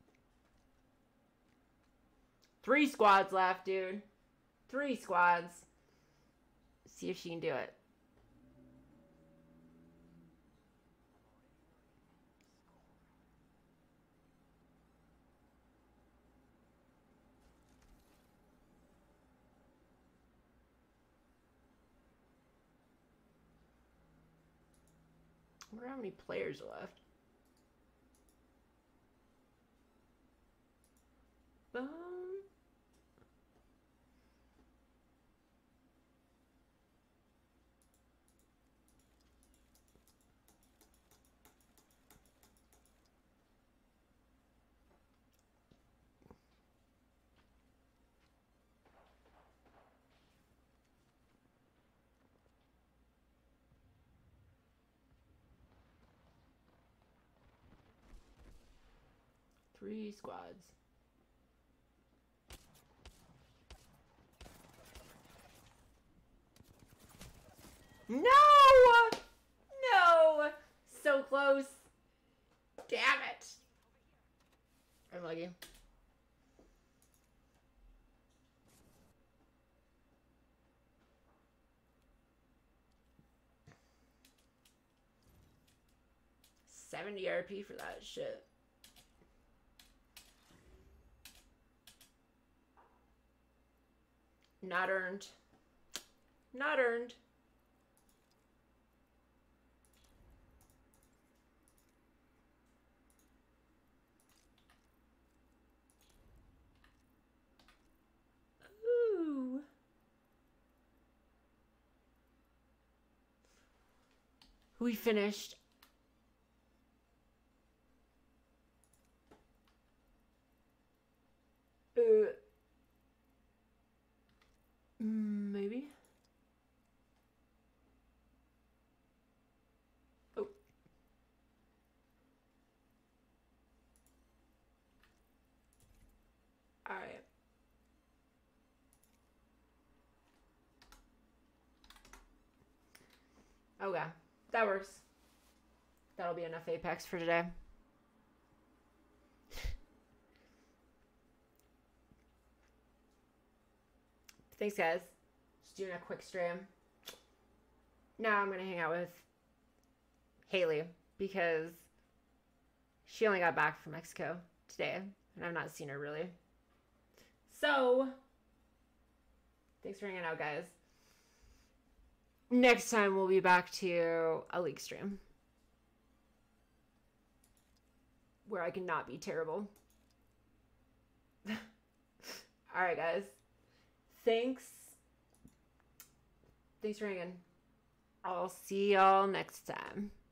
Three squads left, dude. Three squads. See if she can do it. I wonder how many players are left. Boom. Three squads. No! No! So close. Damn it. I'm lucky. seventy R P for that shit. Not earned. Not earned. Ooh. We finished. Uh. Maybe. Oh. All right. Okay, that works. That'll be enough Apex for today. Thanks, guys. Just doing a quick stream. Now I'm going to hang out with Hailee because she only got back from Mexico today, and I've not seen her really. So, thanks for hanging out, guys. Next time we'll be back to a League stream where I cannot be terrible. All right, guys. Thanks. Thanks for hanging. I'll see y'all next time.